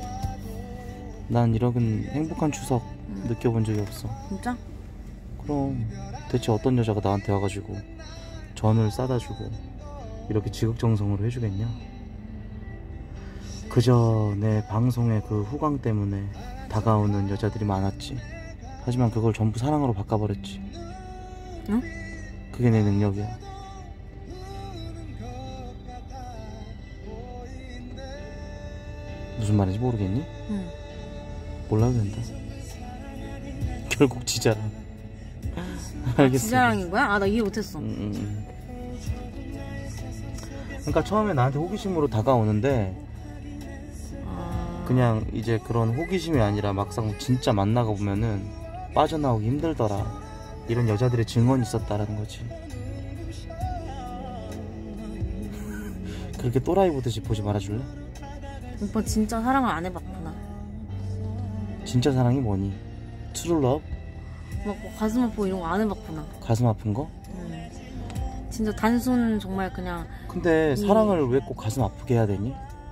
난 이런 행복한 추석 느껴본 적이 없어. 진짜? 그럼 대체 어떤 여자가 나한테 와가지고 전을 싸다 주고 이렇게 지극정성으로 해주겠냐? 그저 내 방송의 그 후광 때문에 다가오는 여자들이 많았지. 하지만 그걸 전부 사랑으로 바꿔버렸지. 응? 그게 내 능력이야. 무슨 말인지 모르겠니? 응. 몰라도 된다. 결국 지자랑. 알겠어. 지자랑인 거야? 아, 나 이해 못했어. 그러니까 처음에 나한테 호기심으로 다가오는데 그냥 이제 그런 호기심이 아니라 막상 진짜 만나가 보면은 빠져나오기 힘들더라. 이런 여자들의 증언이 있었다라는 거지. 그렇게 또라이 보듯이 보지 말아줄래? 오빠 진짜 사랑을 안 해봤구나. 진짜 사랑이 뭐니? 트루 러브? 막 가슴 아프고 이런 거 안 해봤구나. 가슴 아픈 거? 진짜 단순 정말 그냥. 근데 사랑을 왜 꼭 가슴 아프게 해야 되니?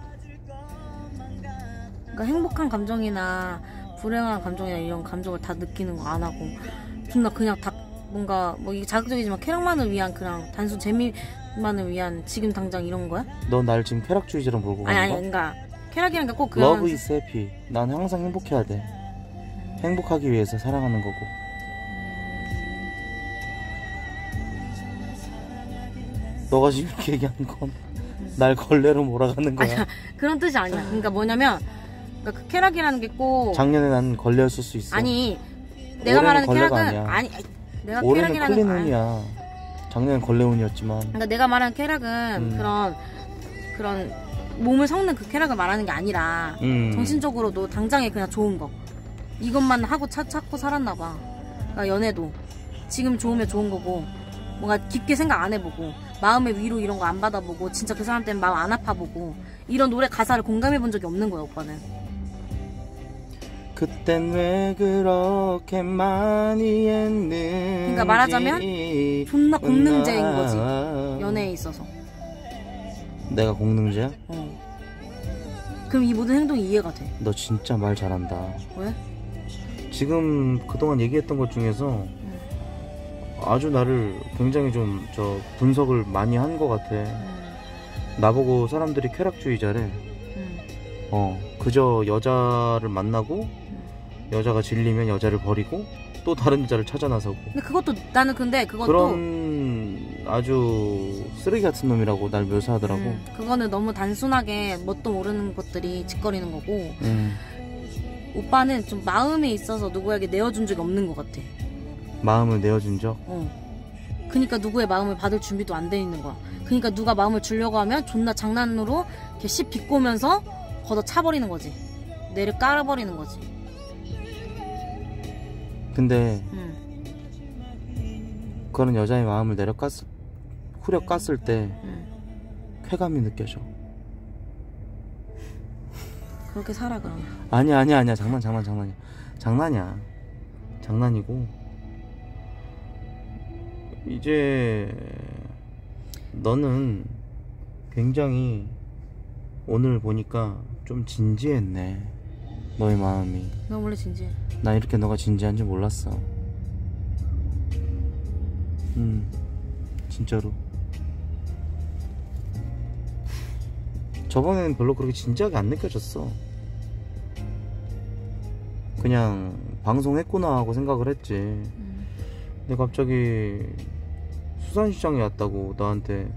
그러니까 행복한 감정이나 불행한 감정이나 이런 감정을 다 느끼는 거 안 하고 존나 그냥 다 뭔가 뭐 이게 자극적이지만 쾌락만을 위한 그냥 단순 재미만을 위한 지금 당장 이런 거야? 너 날 지금 쾌락주의자로 몰고 가는 아니 거? 그러니까 쾌락이란 게 꼭 그런. Love is happy. 난 항상 행복해야 돼. 행복하기 위해서 사랑하는 거고. 너가 지금 이렇게 얘기하는 건 날 걸레로 몰아가는 거야. 아니야, 그런 뜻이 아니야. 그러니까 뭐냐면 그러니까 그 쾌락이라는 게 꼭 작년에 난 걸레였을 수 있어. 아니 내가 말하는 걸레가 쾌락은 아니야. 아니 내가 올해는 쾌락이라는 클린운이야. 작년엔 걸레운이었지만. 그러니까 내가 말하는 쾌락은 그런 몸을 섞는 그 쾌락을 말하는 게 아니라 정신적으로도 당장에 그냥 좋은 거 이것만 하고 찾고 살았나 봐. 그러니까 연애도 지금 좋으면 좋은 거고 뭔가 깊게 생각 안 해보고 마음의 위로 이런 거 안 받아보고 진짜 그 사람 때문에 마음 안 아파보고 이런 노래 가사를 공감해 본 적이 없는 거야 오빠는. 그땐 왜 그렇게 많이 했는지. 그러니까 말하자면 존나 공능제인 거지 연애에 있어서. 내가 공능제야? 그럼 이 모든 행동이 이해가 돼. 너 진짜 말 잘한다. 왜? 지금 그동안 얘기했던 것 중에서 아주 나를 굉장히 좀 분석을 많이 한 것 같아. 나보고 사람들이 쾌락주의자래. 그저 여자를 만나고 여자가 질리면 여자를 버리고 또 다른 여자를 찾아 나서고. 근데 그것도 나는 근데 그것도 그런 아주 쓰레기 같은 놈이라고 날 묘사하더라고. 그거는 너무 단순하게 뭣도 모르는 것들이 짓거리는 거고 오빠는 좀 마음에 있어서 누구에게 내어준 적이 없는 것 같아. 마음을 내어준 적? 그러니까 누구의 마음을 받을 준비도 안 돼 있는 거야. 그러니까 누가 마음을 주려고 하면 존나 장난으로 이렇게 씹 비꼬면서 걷어 차버리는 거지. 뇌를 깔아버리는 거지. 근데 그런 여자의 마음을 후려 깠을 때 쾌감이 느껴져. 그렇게 살아 그러면. 아니야 장난이야. 장난이고 이제 너는 굉장히 오늘 보니까 좀 진지했네. 너의 마음이. 나 원래 진지해. 나 이렇게 너가 진지한 줄 몰랐어. 진짜로. 저번에는 별로 그렇게 진지하게 안 느껴졌어. 그냥 방송했구나 하고 생각을 했지. 근데 갑자기 수산시장에 왔다고 나한테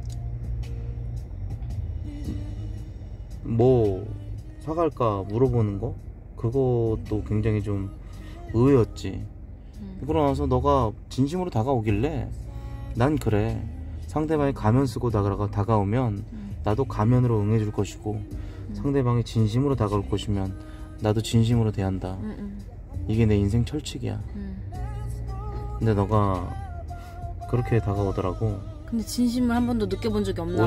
뭐 사갈까 물어보는 거? 그것도 굉장히 좀 의외였지. 그러고 나서 너가 진심으로 다가오길래 난 그래, 상대방이 가면 쓰고 다가오면 나도 가면으로 응해줄 것이고 상대방이 진심으로 다가올 것이면 나도 진심으로 대한다. 이게 내 인생 철칙이야. 근데 너가 그렇게 다가오더라고. 근데 진심을 한 번도 느껴본 적이 없나 봐.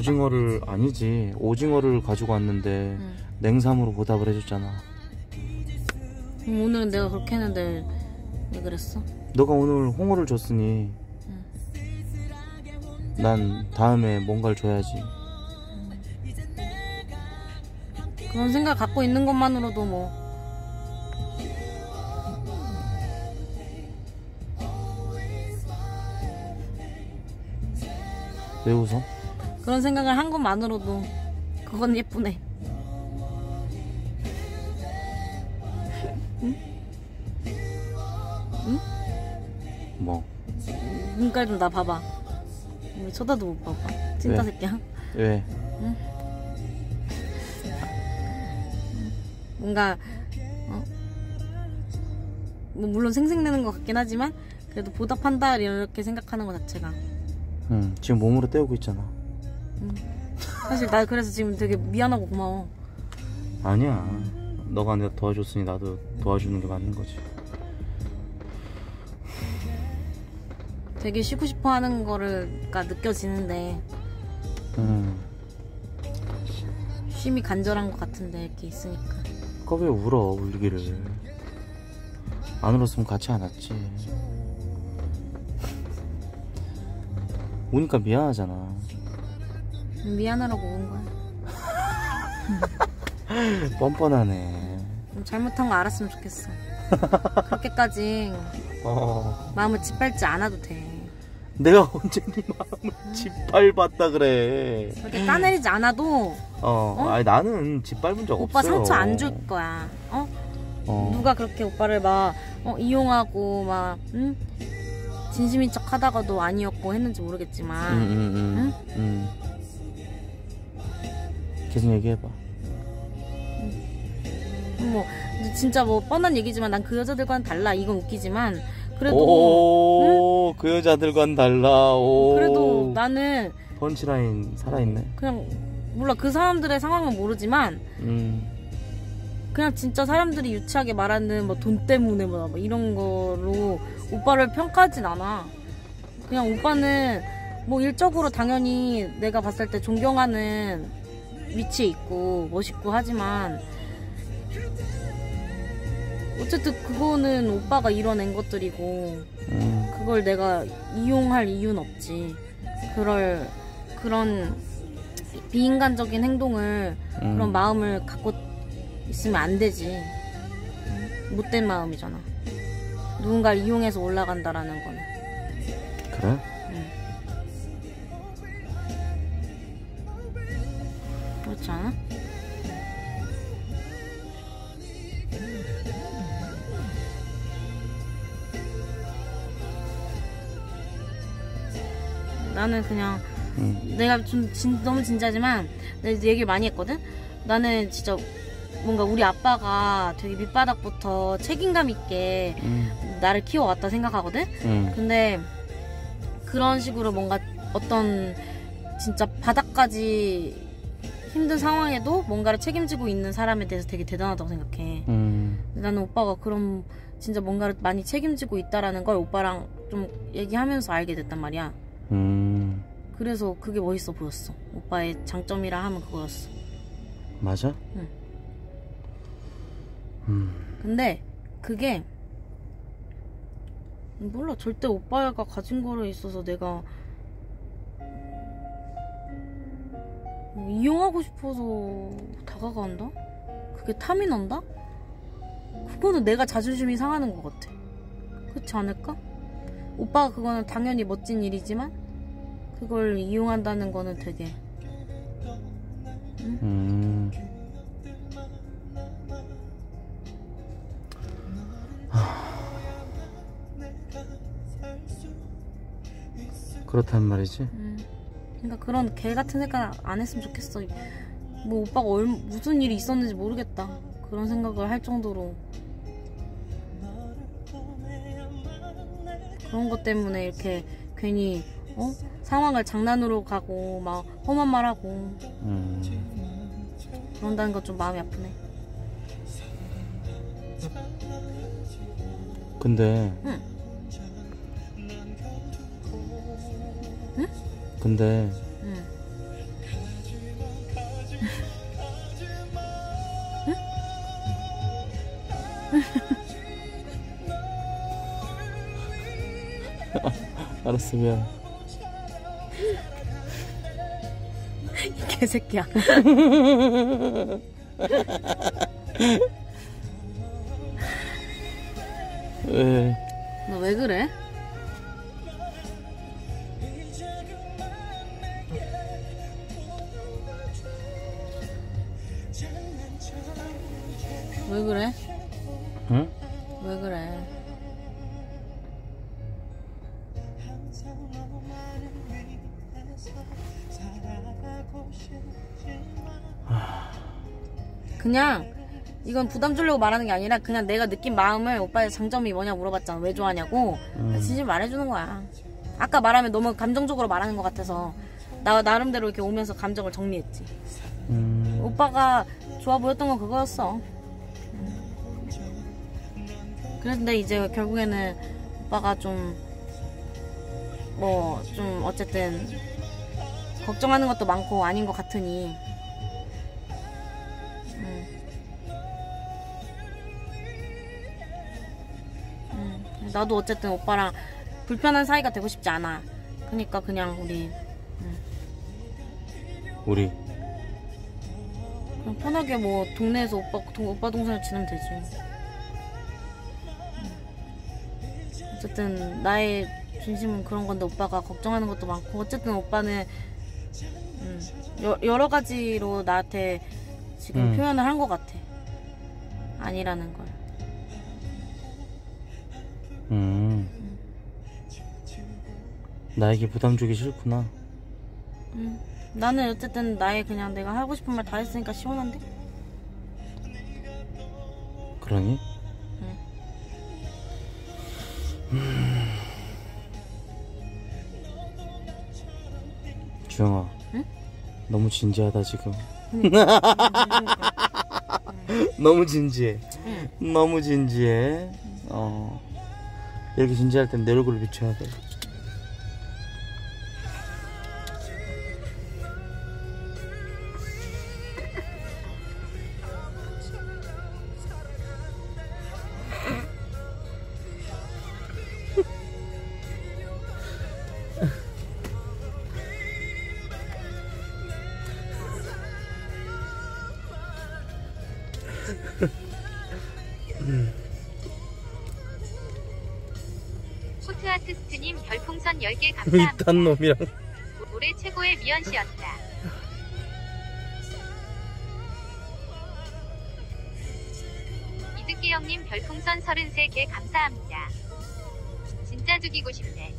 오징어를 가지고 왔는데 냉삼으로 보답을 해줬잖아. 오늘은 내가 그렇게 했는데 왜 그랬어? 너가 오늘 홍어를 줬으니 난 다음에 뭔가를 줘야지. 그런 생각 갖고 있는 것만으로도 뭐. 왜 웃어? 그런 생각을 한 것만으로도 그건 예쁘네. 응? 응? 뭐? 눈깔 좀 나 봐봐. 왜 쳐다도 못 봐봐. 찐따 새끼야. 왜? 응? 뭔가 뭐 물론 생색내는 것 같긴 하지만 그래도 보답한다 이렇게 생각하는 것 자체가. 지금 몸으로 때우고 있잖아. 사실 나 그래서 지금 되게 미안하고 고마워. 아니야, 너가 내가 도와줬으니 나도 도와주는 게 맞는 거지. 되게 쉬고 싶어 하는 거가 느껴지는데 쉼이 간절한 것 같은데 이렇게 있으니까. 왜 울어? 울기를. 안 울었으면 같이 안 왔지. 오니까 미안하잖아. 미안하라고 온 거야. 뻔뻔하네. 좀 잘못한 거 알았으면 좋겠어. 그렇게까지 마음을 짓밟지 않아도 돼. 내가 언제 네 마음을 짓밟았다 그래. 그렇게 까내리지 않아도 아니 나는 짓밟은 적 오빠 없어요. 상처 안 줄 거야. 누가 그렇게 오빠를 막 이용하고 막 진심인 척 하다가도 아니었고 했는지 모르겠지만 계속 얘기해봐. 뭐 진짜 뭐 뻔한 얘기지만 난 그 여자들과는 달라. 이건 웃기지만 그래도 오, 그 여자들과는 달라. 오. 그래도 나는 펀치라인 살아있네. 그냥 몰라 그 사람들의 상황은 모르지만 그냥 진짜 사람들이 유치하게 말하는 뭐 돈 때문에 뭐 이런 거로 오빠를 평가하진 않아. 그냥 오빠는 뭐 일적으로 당연히 내가 봤을 때 존경하는 위치에 있고 멋있고 하지만 어쨌든 그거는 오빠가 이뤄낸 것들이고 그걸 내가 이용할 이유는 없지. 그런 비인간적인 행동을 그런 마음을 갖고 있으면 안 되지. 못된 마음이잖아. 누군가를 이용해서 올라간다라는 거는. 그래? 그렇지 않아? 나는 그냥 내가 좀 너무 진지하지만 내가 이제 얘기를 많이 했거든? 나는 진짜 뭔가 우리 아빠가 되게 밑바닥부터 책임감 있게 나를 키워왔다 생각하거든? 근데 그런 식으로 뭔가 어떤 진짜 바닥까지 힘든 상황에도 뭔가를 책임지고 있는 사람에 대해서 되게 대단하다고 생각해. 나는 오빠가 그런 진짜 뭔가를 많이 책임지고 있다라는 걸 오빠랑 좀 얘기하면서 알게 됐단 말이야. 그래서 그게 멋있어 보였어. 오빠의 장점이라 하면 그거였어. 맞아? 응. 근데 그게 몰라 절대 오빠가 가진 거에 있어서 내가 이용하고 싶어서 다가간다? 그게 탐이 난다? 그거는 내가 자존심이 상하는 것 같아. 그렇지 않을까? 오빠가 그거는 당연히 멋진 일이지만 그걸 이용한다는 거는 되게 그렇단 말이지. 그러니까 그런 개 같은 생각 안 했으면 좋겠어. 뭐 오빠가 무슨 일이 있었는지 모르겠다. 그런 생각을 할 정도로 그런 것 때문에 이렇게 괜히 상황을 장난으로 가고 막 험한 말하고 그런다는 건 좀 마음이 아프네. 근데 응? 근데 응. 알았어 미안. 이 개새끼야. 왜? 너 왜 그래? 왜 그래? 응? 왜 그래? 그냥 이건 부담 주려고 말하는 게 아니라 그냥 내가 느낀 마음을 오빠의 장점이 뭐냐 물어봤잖아. 왜 좋아하냐고. 진심 말해주는 거야. 아까 말하면 너무 감정적으로 말하는 것 같아서 나 나름대로 이렇게 오면서 감정을 정리했지. 오빠가 좋아 보였던 건 그거였어. 그런데 이제 결국에는 오빠가 좀 어쨌든 걱정하는 것도 많고 아닌 것 같으니 나도 어쨌든 오빠랑 불편한 사이가 되고 싶지 않아. 그니까 그냥 우리 그냥 편하게 뭐 동네에서 오빠 동생을 지내면 되지. 어쨌든 나의 진심은 그런 건데 오빠가 걱정하는 것도 많고 어쨌든 오빠는 여러 가지로 나한테 지금 표현을 한 것 같아. 아니라는 걸. 나에게 부담 주기 싫구나. 나는 어쨌든 그냥 내가 하고 싶은 말 다 했으니까 시원한데? 그러니? 주영아. 응? 너무 진지하다 지금. 너무 진지해. 너무 진지해. 이렇게 진지할 땐 내 얼굴을 비춰야 돼. 포트아티스트님 별풍선 10개 감사합니다. 이딴 놈이랑. 올해 최고의 미연씨였다. 이득기 형님 별풍선 33개 감사합니다. 진짜 죽이고 싶네.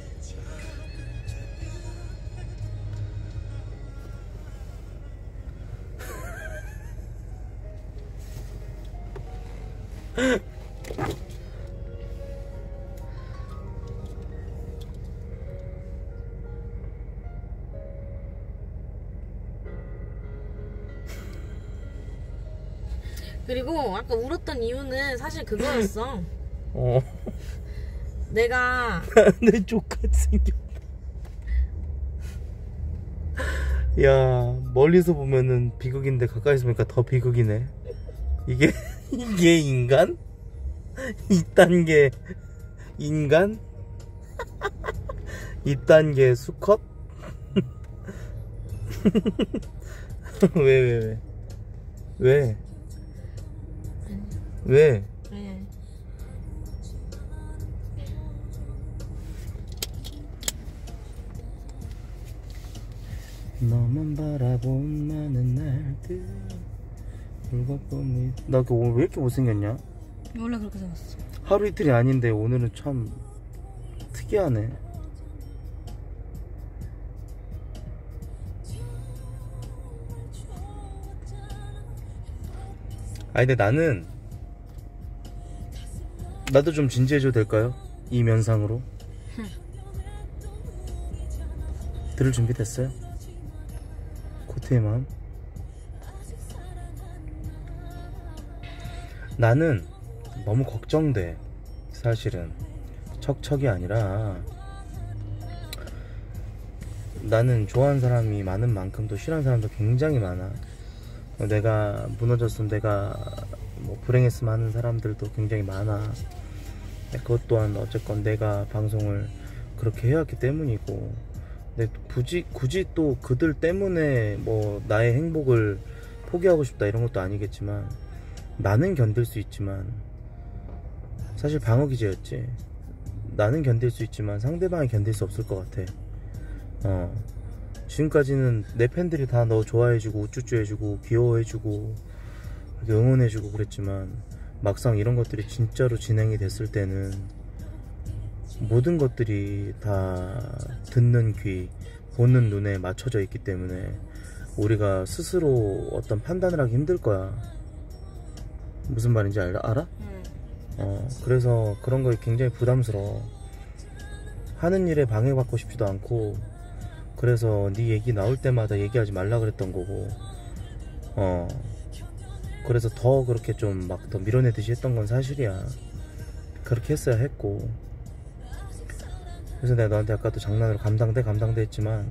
그리고 아까 울었던 이유는 사실 그거였어. 어. 내가 내 족같이 생겼다. 야, 멀리서 보면은 비극인데 가까이서 보니까 더 비극이네. 이게 인간? 이딴 게 인간? 이딴 게 수컷? 왜? 왜? 너만 바라본 많은 날들 불가봄이. 나 오늘 왜 이렇게 못생겼냐? 원래 그렇게 생겼어. 하루 이틀이 아닌데 오늘은 참 특이하네. 아니 근데 나도 좀 진지해져도 될까요? 이 면상으로. 들을 준비 됐어요? 코트의 마음. 나는 너무 걱정돼. 사실은 척척이 아니라 나는 좋아하는 사람이 많은 만큼 또 싫어하는 사람도 굉장히 많아. 내가 무너졌으면, 내가 뭐 불행했으면 하는 사람들도 굉장히 많아. 그것 또한 어쨌건 내가 방송을 그렇게 해왔기 때문이고, 근데 굳이 또 그들 때문에 뭐 나의 행복을 포기하고 싶다 이런 것도 아니겠지만, 나는 견딜 수 있지만, 사실 방어 기제였지. 나는 견딜 수 있지만 상대방이 견딜 수 없을 것 같아. 지금까지는 내 팬들이 다 너 좋아해주고 우쭈쭈 해주고 귀여워해주고 응원해주고 그랬지만, 막상 이런 것들이 진짜로 진행이 됐을 때는 모든 것들이 다 듣는 귀, 보는 눈에 맞춰져 있기 때문에 우리가 스스로 어떤 판단을 하기 힘들 거야. 무슨 말인지 알아? 그래서 그런 거에 굉장히 부담스러워. 하는 일에 방해받고 싶지도 않고, 그래서 네 얘기 나올 때마다 얘기하지 말라 그랬던 거고, 그래서 더 그렇게 좀 막 더 밀어내듯이 했던 건 사실이야. 그렇게 했어야 했고. 그래서 내가 너한테 아까도 장난으로 감당돼 했지만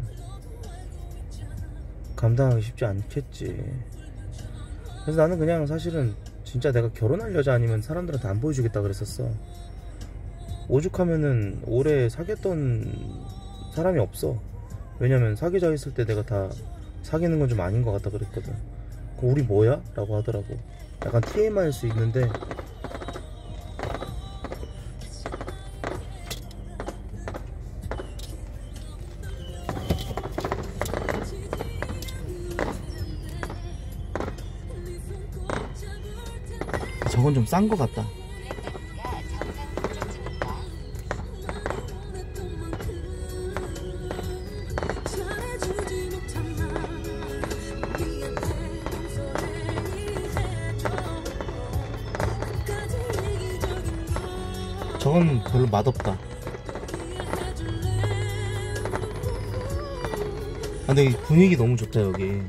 감당하기 쉽지 않겠지. 그래서 나는 그냥 사실은 진짜 내가 결혼할 여자 아니면 사람들한테 안 보여주겠다 그랬었어. 오죽하면은 오래 사귀었던 사람이 없어. 왜냐면 사귀자 했을 때 내가 다 사귀는 건 좀 아닌 것 같다 그랬거든. 우리 뭐야? 라고 하더라고. 약간 TMI일 수 있는데 저건 좀 싼 것 같다. 저건 별로 맛없다. 근데 이 분위기 너무 좋다 여기.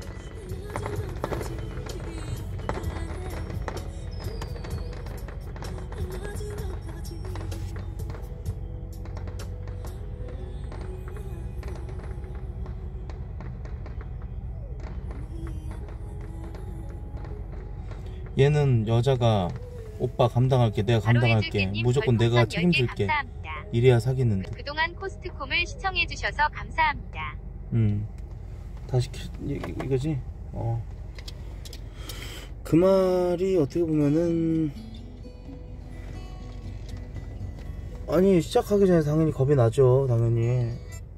얘는 여자가 오빠 감당할게, 내가 감당할게, 무조건 내가 책임질게, 이래야 사귀는데. 그동안 코스트콤을 시청해주셔서 감사합니다. 다시 이거지? 그 말이 어떻게 보면은, 아니 시작하기 전에 당연히 겁이 나죠. 당연히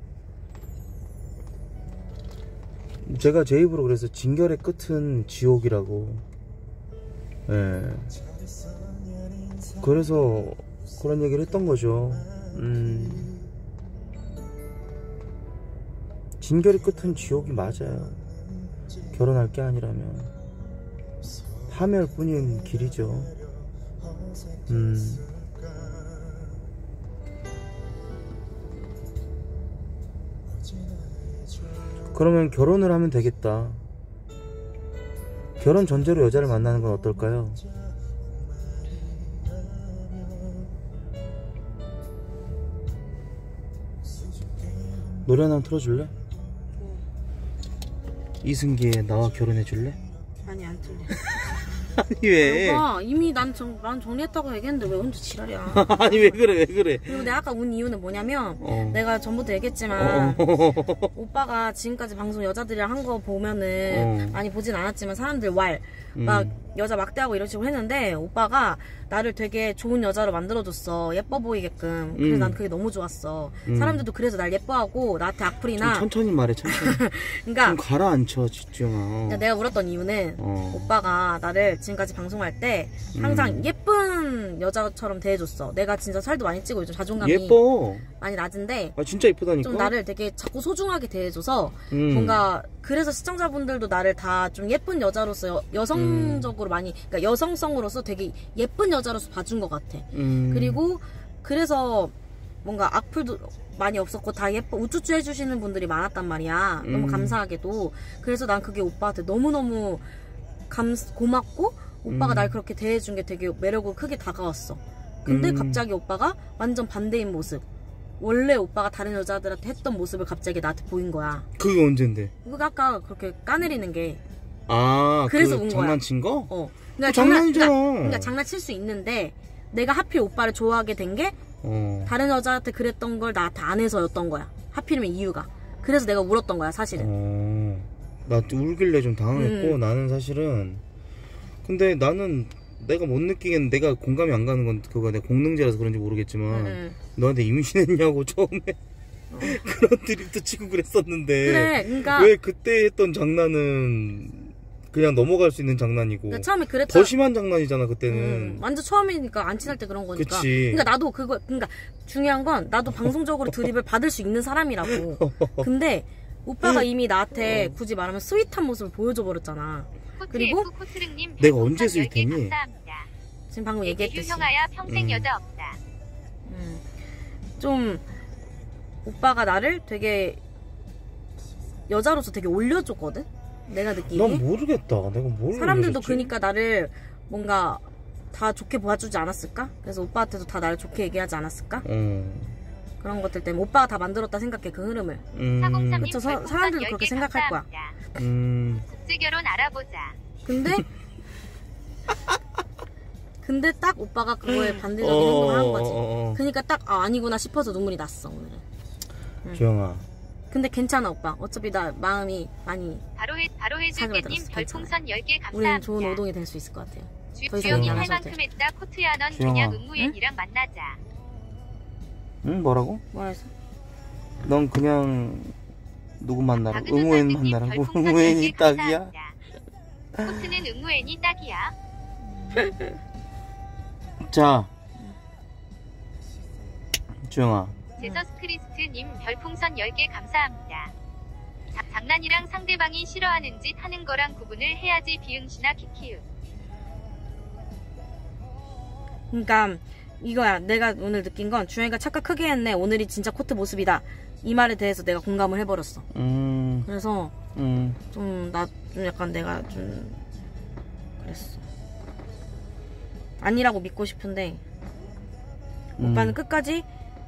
제가 제 입으로 그래서 진결의 끝은 지옥이라고. 예. 그래서 그런 얘기를 했던 거죠. 진결의 끝은 지옥이 맞아요. 결혼할 게 아니라면 파멸 뿐인 길이죠. 그러면 결혼을 하면 되겠다. 결혼 전제로 여자를 만나는 건 어떨까요? 노래 하나 틀어줄래? 이승기의 나와 결혼해줄래? 아니 안 틀려. 아니 왜? 오빠 이미 난 정리했다고 얘기했는데 왜 혼자 지랄이야. 아니 왜 그래? 그리고 내가 아까 운 이유는 뭐냐면 내가 전부터 얘기했지만 오빠가 지금까지 방송 여자들이랑 한 거 보면은 많이 보진 않았지만 사람들 막 여자 막대하고 이런 식으로 했는데 오빠가 나를 되게 좋은 여자로 만들어줬어. 예뻐 보이게끔. 그래서 난 그게 너무 좋았어. 사람들도 그래서 날 예뻐하고 나한테 악플이나 천천히 말해 천천히. 그러니까 좀 가라앉혀 집중아. 내가 울었던 이유는 오빠가 나를 지금까지 방송할 때 항상 예쁜 여자처럼 대해줬어. 내가 진짜 살도 많이 찌고 요즘 자존감이 예뻐. 많이 낮은데 진짜 예쁘다니까. 좀 나를 되게 자꾸 소중하게 대해줘서 뭔가 그래서 시청자분들도 나를 다 좀 예쁜 여자로서 여성적으로 많이, 그러니까 여성성으로서 되게 예쁜 여자로서 봐준 것 같아. 그리고 그래서 뭔가 악플도 많이 없었고 다 예뻐 우쭈쭈 해주시는 분들이 많았단 말이야. 너무 감사하게도. 그래서 난 그게 오빠한테 너무너무 고맙고 오빠가 날 그렇게 대해준 게 되게 매력으로 크게 다가왔어. 근데 갑자기 오빠가 완전 반대인 모습, 원래 오빠가 다른 여자들한테 했던 모습을 갑자기 나한테 보인 거야. 그게 언젠데? 그거 아까 그렇게 까내리는 게. 그래서 운 거야. 장난친 거? 그러니까 장난이잖아. 그러니까 장난칠 수 있는데 내가 하필 오빠를 좋아하게 된 게 다른 여자한테 그랬던 걸 나한테 안 해서였던 거야. 하필이면 이유가. 그래서 내가 울었던 거야 사실은. 나 울길래 좀 당황했고 나는 사실은 근데 나는 내가 못 느끼겠는, 내가 공감이 안 가는 건 그거야. 내가 공능제라서 그런지 모르겠지만 너한테 임신했냐고 처음에 그런 드립도 치고 그랬었는데. 그래, 그러니까 왜 그때 했던 장난은 그냥 넘어갈 수 있는 장난이고 그러니까 처음에 그랬다. 더 심한 장난이잖아 그때는. 완전 처음이니까 안 친할 때 그런 거니까. 그치. 그러니까 나도 그러니까 중요한 건 나도 방송적으로 드립을 받을 수 있는 사람이라고. 근데 오빠가 이미 나한테 굳이 말하면 스윗한 모습을 보여줘 버렸잖아. 그리고 내가 언제 스윗했니? 지금 방금 얘기했듯이 유형아야 평생 여자 없다. 좀 오빠가 나를 되게 여자로서 되게 올려줬거든. 내가 느끼기에. 난 모르겠다. 내가 뭘 사람들도 올려줬지? 그러니까 나를 뭔가 다 좋게 봐주지 않았을까? 그래서 오빠한테도 다 나를 좋게 얘기하지 않았을까? 그런 것들 때문에 오빠가 다 만들었다 생각해, 그 흐름을. 그쵸, 사람들도 그렇게 생각할 거야. 국제결혼 알아보자. 근데 딱 오빠가 그거에 반대적인 행동을 한 거지. 그러니까 딱 아니구나 싶어서 눈물이 났어 오늘은. 주영아. 근데 괜찮아 오빠. 어차피 나 마음이 많이 바로 사주가 해줄게님 들었어. 별풍선 10개 감사합니다. 우리는 좋은 오동이 될 수 있을 것 같아요. 더 이상 주영이 안 할 하셔도 만큼 돼. 했다. 코트야 넌 주영아. 그냥 응무엔이랑 만나자. 응 뭐라고? 뭐라 했어? 넌 그냥 누구 만나라고? 박은우 응우엔 선생님 만나라고? 별풍선 응우엔이 10개 딱이야? 감사합니다. 코트는 응무엔이 딱이야. 자 주영아. 제서스 크리스트님 별풍선 10개 감사합니다. 장난이랑 상대방이 싫어하는 짓 하는 거랑 구분을 해야지 비응신아 키키우. 그러니까 이거야. 내가 오늘 느낀 건 주영이가 착각 크게 했네. 오늘이 진짜 코트 모습이다. 이 말에 대해서 내가 공감을 해버렸어. 그래서 좀 약간 내가 좀 그랬어. 아니라고 믿고 싶은데 오빠는 끝까지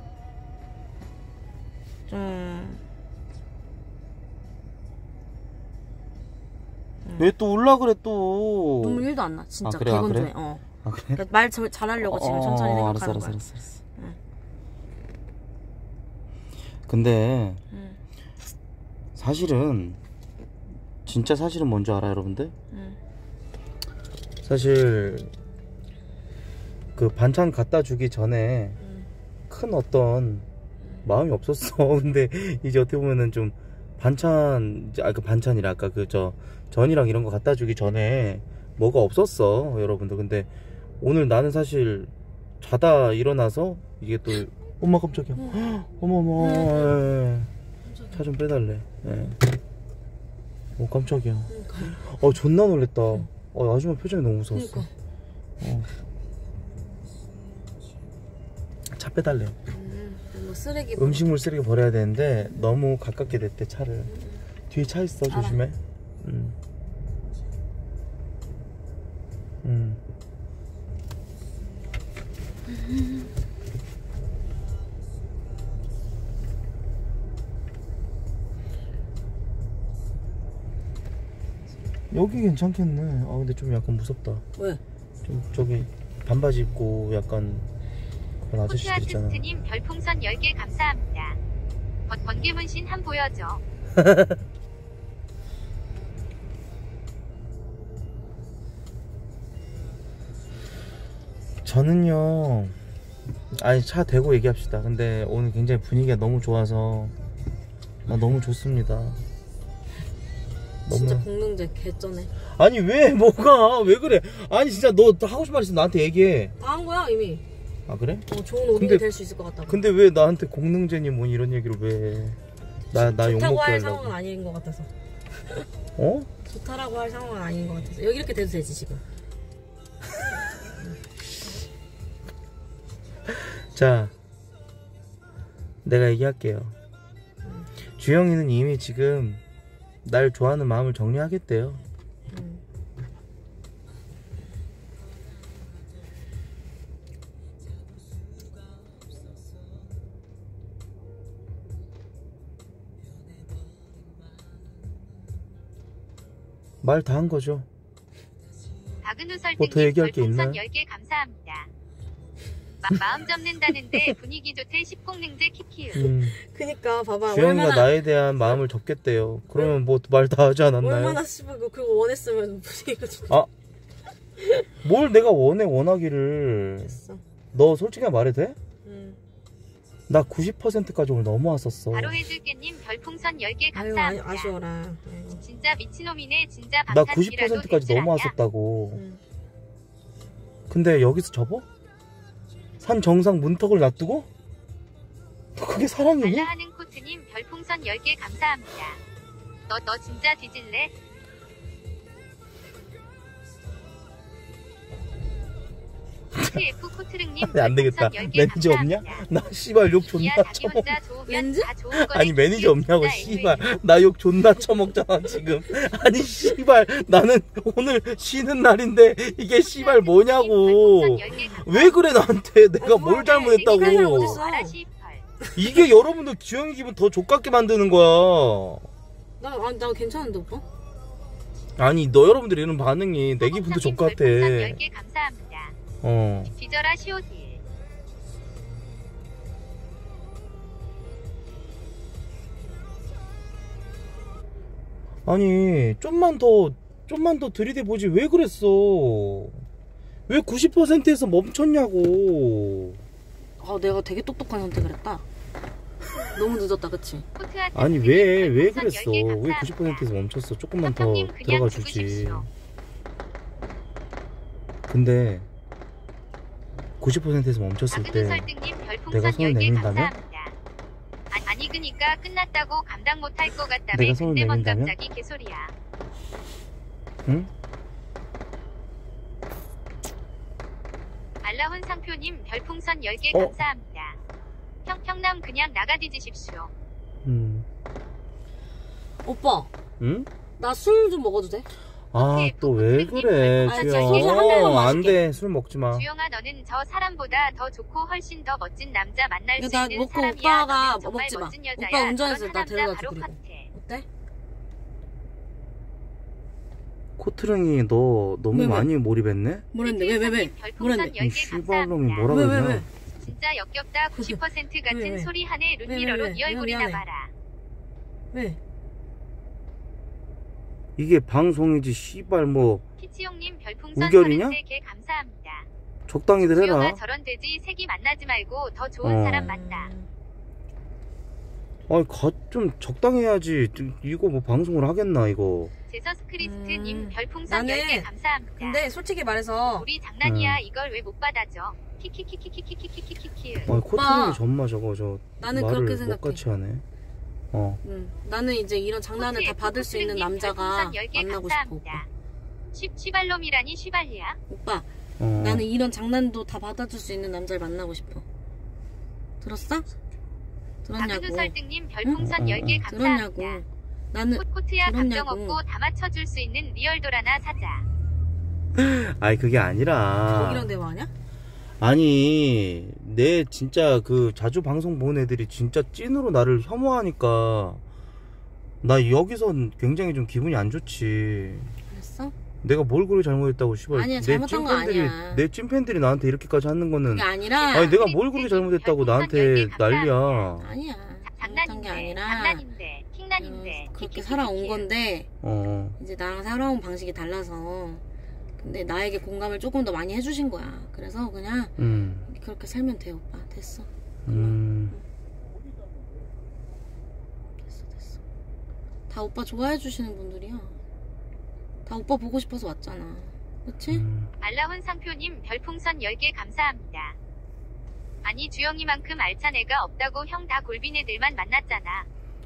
좀 왜 또 올라 그래 또? 눈물 1도 안 나. 진짜 아, 그래? 아, 개건조해. 그래? 어. 아 그래? 그러니까 말 잘하려고 지금 천천히 생각하는 알았어. 거야. 응. 응. 근데 응. 사실은 진짜 사실은 뭔지 알아 여러분들? 응. 사실 그 반찬 갖다 주기 전에 큰 어떤 마음이 없었어. 근데 이제 어떻게 보면은 좀 반찬 그 반찬이라 아까 그 전이랑 이런 거 갖다 주기 전에 뭐가 없었어 여러분들. 근데 오늘 나는 사실 자다 일어나서 이게 또 엄마 깜짝이야. 어머머 차 좀 빼달래. 깜짝이야. 존나 놀랬다. 아줌마 표정이 너무 무서웠어. 차 빼달래. 뭐 쓰레기 음식물 쓰레기 버려야 되는데 너무 가깝게 냈대 차를. 뒤에 차 있어 조심해. 여기 괜찮겠네. 근데 좀 약간 무섭다. 왜? 좀 저기 반바지 입고 약간 그런 아저씨들 있잖아. 코트아티스트님 별풍선 10개 감사합니다. 번개문신 한 보여줘. 저는요, 아니 차 대고 얘기합시다. 근데 오늘 굉장히 분위기가 너무 좋아서 나 너무 좋습니다. 진짜 너무. 공능제 개쩌네. 아니 왜 뭐가 왜 그래? 아니 진짜 너 하고 싶은 말 있으면 나한테 얘기해. 다 한 거야 이미. 아 그래? 좋은 오빙이 근데- 될 수 있을 것 같다고. 근데 왜 나한테 공능제니 뭐니 이런 얘기를 왜? 나 좋다고 욕먹게 할 하려고. 상황은 아닌 것 같아서. 어? 좋다라고 할 상황은 아닌 것 같아서. 여기 이렇게 돼도 되지 지금. 자, 내가 얘기할게요. 주영이는 이미 지금 날 좋아하는 마음을 정리하겠대요. 말 다 한 거죠. 박은우 뭐 더 설득님 얘기할 게 별풍선 있나요? 10개 감사합니다. 마음 접는다는데 분위기 좋대 십공능제 키키우. 그니까 봐봐. 주영이가 얼마나 나에 대한 마음을 접겠대요. 그러면 뭐 말 다 하지 않았나요? 얼마나 씨발 그거 원했으면 분위기가 좋 뭘 내가 원하기를. 됐어. 너 솔직히 말해도 돼? 응. 나 90%까지 오늘 넘어왔었어. 바로 해줄게님 별풍선 10개 아유 감사합니다. 아쉬워라. 아이고. 진짜 미친놈이네. 진짜 나 방탄이라도 90%까지 될줄 아냐? 넘어왔었다고. 응. 근데 여기서 접어? 산 정상 문턱을 놔두고? 너 그게 사랑이니? 말라하는 코트님 별풍선 10개 감사합니다. 너 진짜 뒤질래? TF 코트릉님 안 되겠다. 별풍선 10개 매니저 없냐? 감사합니다. 나 씨발 욕 존나 이야 자기 처먹. 혼자 좋으면 렌즈? 다 좋은 거네. 아니 매니저 없냐고 진짜 씨발. 나 욕 존나 처먹잖아 지금. 아니 씨발 나는 오늘 쉬는 날인데 이게 씨발 뭐냐고. 왜 그래 나한테 내가 뭘 네가 할 잘못했다고. 어딨어? 이게 여러분들 주영이 기분 더 족같게 만드는 거야. 나 괜찮은데 오빠? 아니 너 여러분들 이런 반응이 내 기분도 족같아. 10개 감사합니다. 뒤져라 시오딜. 아니 좀만 더 들이대보지 왜 그랬어? 왜 90%에서 멈췄냐고. 아, 내가 되게 똑똑한 선택을 했다. 너무 늦었다, 그치? 아니 왜 그랬어? 왜 90%에서 멈췄어? 조금만 더 들어가 주지. 근데 90%에서 멈췄을 때 내가 손을 내민다면? 아니 그니까 끝났다고 감당 못할 것 같다며. 내가 손을 근데 뭔 내민다면? 갑자기 개소리야. 응? 알라훈 상표님 별풍선 10개 감사합니다. 형남 그냥 나가 뒤지십시오. 오빠, 응? 나 술 좀 먹어도 돼? 아 또 왜 그래 아, 주영아. 진짜 한 병만 마실게. 안돼 술 먹지마. 주영아 너는 저 사람보다 더 좋고 훨씬 더 멋진 남자 만날 수 나 있는 먹고 사람이야. 오빠가 너는 정말 먹지 마. 멋진 여자야. 오빠 운전해서 그런 나 남자 데려다 바로 줘, 그리고. 컷해. 어때? 코트릉이 너 너무 왜? 많이 몰입했네? 뭐랬는데? 왜? 별풍선 뭐랬는데? 이 10개 씨발놈이 감사합니다. 뭐라 왜? 그러냐? 진짜 역겹다. 90% 같은 왜? 소리 하네. 룬미러로 왜? 네 얼굴이나 미안해. 봐라. 왜? 이게 방송이지 씨발 뭐 키치용님 별풍선 우결이냐? 33개 감사합니다. 적당히들 주영아 해라. 저런 돼지 새끼 만나지 말고 더 좋은 사람 만나. 아니 좀 적당히 해야지. 이거 뭐 방송을 하겠나 이거. 제서스 크리스트님 별풍선 나는 10개 감사합니다. 근데 솔직히 말해서 우리 장난이야. 이걸 왜 못 받아줘? 키키키키키키키키키키. 아니 코트릉이 전마 저거 저 나는 말을 그렇게 생각해. 똑같이 하네. 나는 이제 이런 장난을 다 받을 수 있는 남자가 만나고 싶어. 오빠. 쉬발놈이라니 쉬발리야? 오빠, 나는 이런 장난도 다 받아줄 수 있는 남자를 만나고 싶어. 들었어? 들었냐고. 박은우설득님 별풍선 10개 감사합니다. 들었냐고. 나는 코트야 감정 들었냐고. 없고 다 맞춰줄 수 있는 리얼돌 하나 사자. 아니 그게 아니라. 저기랑 대화하냐? 아니 내 진짜 그 자주 방송 본 애들이 진짜 찐으로 나를 혐오하니까 나 여기선 굉장히 좀 기분이 안 좋지. 알았어? 내가 뭘 그렇게 잘못했다고 씨발. 아니야, 잘못한 거 아니야. 내 찐팬들이 나한테 이렇게까지 하는 거는 그게 아니라. 아니 내가 뭘 그렇게 잘못했다고 나한테 난리야. 아니야. 잘못한 게 아니라. 장난인데 킹난인데. 그렇게 살아온 건데 이제 나랑 살아온 방식이 달라서. 근데 나에게 공감을 조금 더 많이 해주신 거야. 그래서 그냥 그렇게 살면 돼. 오빠 됐어. 됐어. 다 오빠 좋아해 주시는 분들이야. 다 오빠 보고 싶어서 왔잖아. 그치? 알라훈 상표님 별풍선 10개 감사합니다. 아니 주영이만큼 알찬 애가 없다고. 형 다 골빈 애들만 만났잖아.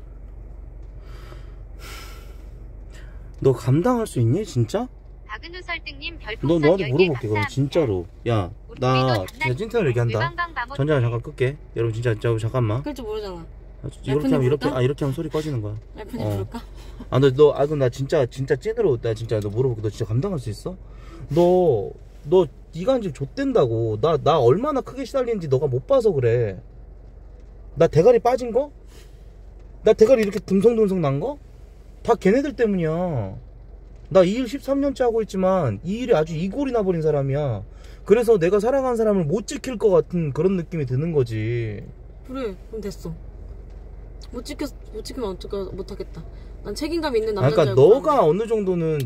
너 감당할 수 있니 진짜? 박은우 설득님 너 별풍선 너한테 10개 물어볼게 그럼 감사합니다. 진짜로. 야 나 진짜 찐텐으로 얘기한다. 전자 잠깐 끌게. 여러분 진짜 잠깐만. 끌 줄 모르잖아. 이렇게 하면 이렇게 하면 소리 꺼지는 거야. 랄프님 부를까? 그럼 나 진짜 찐으로 나 진짜 너 물어볼게. 너 진짜 감당할 수 있어? 너 이간질 좆된다고. 나 얼마나 크게 시달리는지 너가 못 봐서 그래. 나 대가리 빠진 거? 나 대가리 이렇게 듬성듬성 난 거? 다 걔네들 때문이야. 나 이 일 13년째 하고 있지만 이 일에 아주 이골이 나버린 사람이야. 그래서 내가 사랑하는 사람을 못 지킬 것 같은 그런 느낌이 드는 거지. 그래, 그럼 됐어. 못 지키면 어떡해, 못하겠다. 난 책임감 있는 남자인 줄 그러니까 알고. 너가 어느 정도는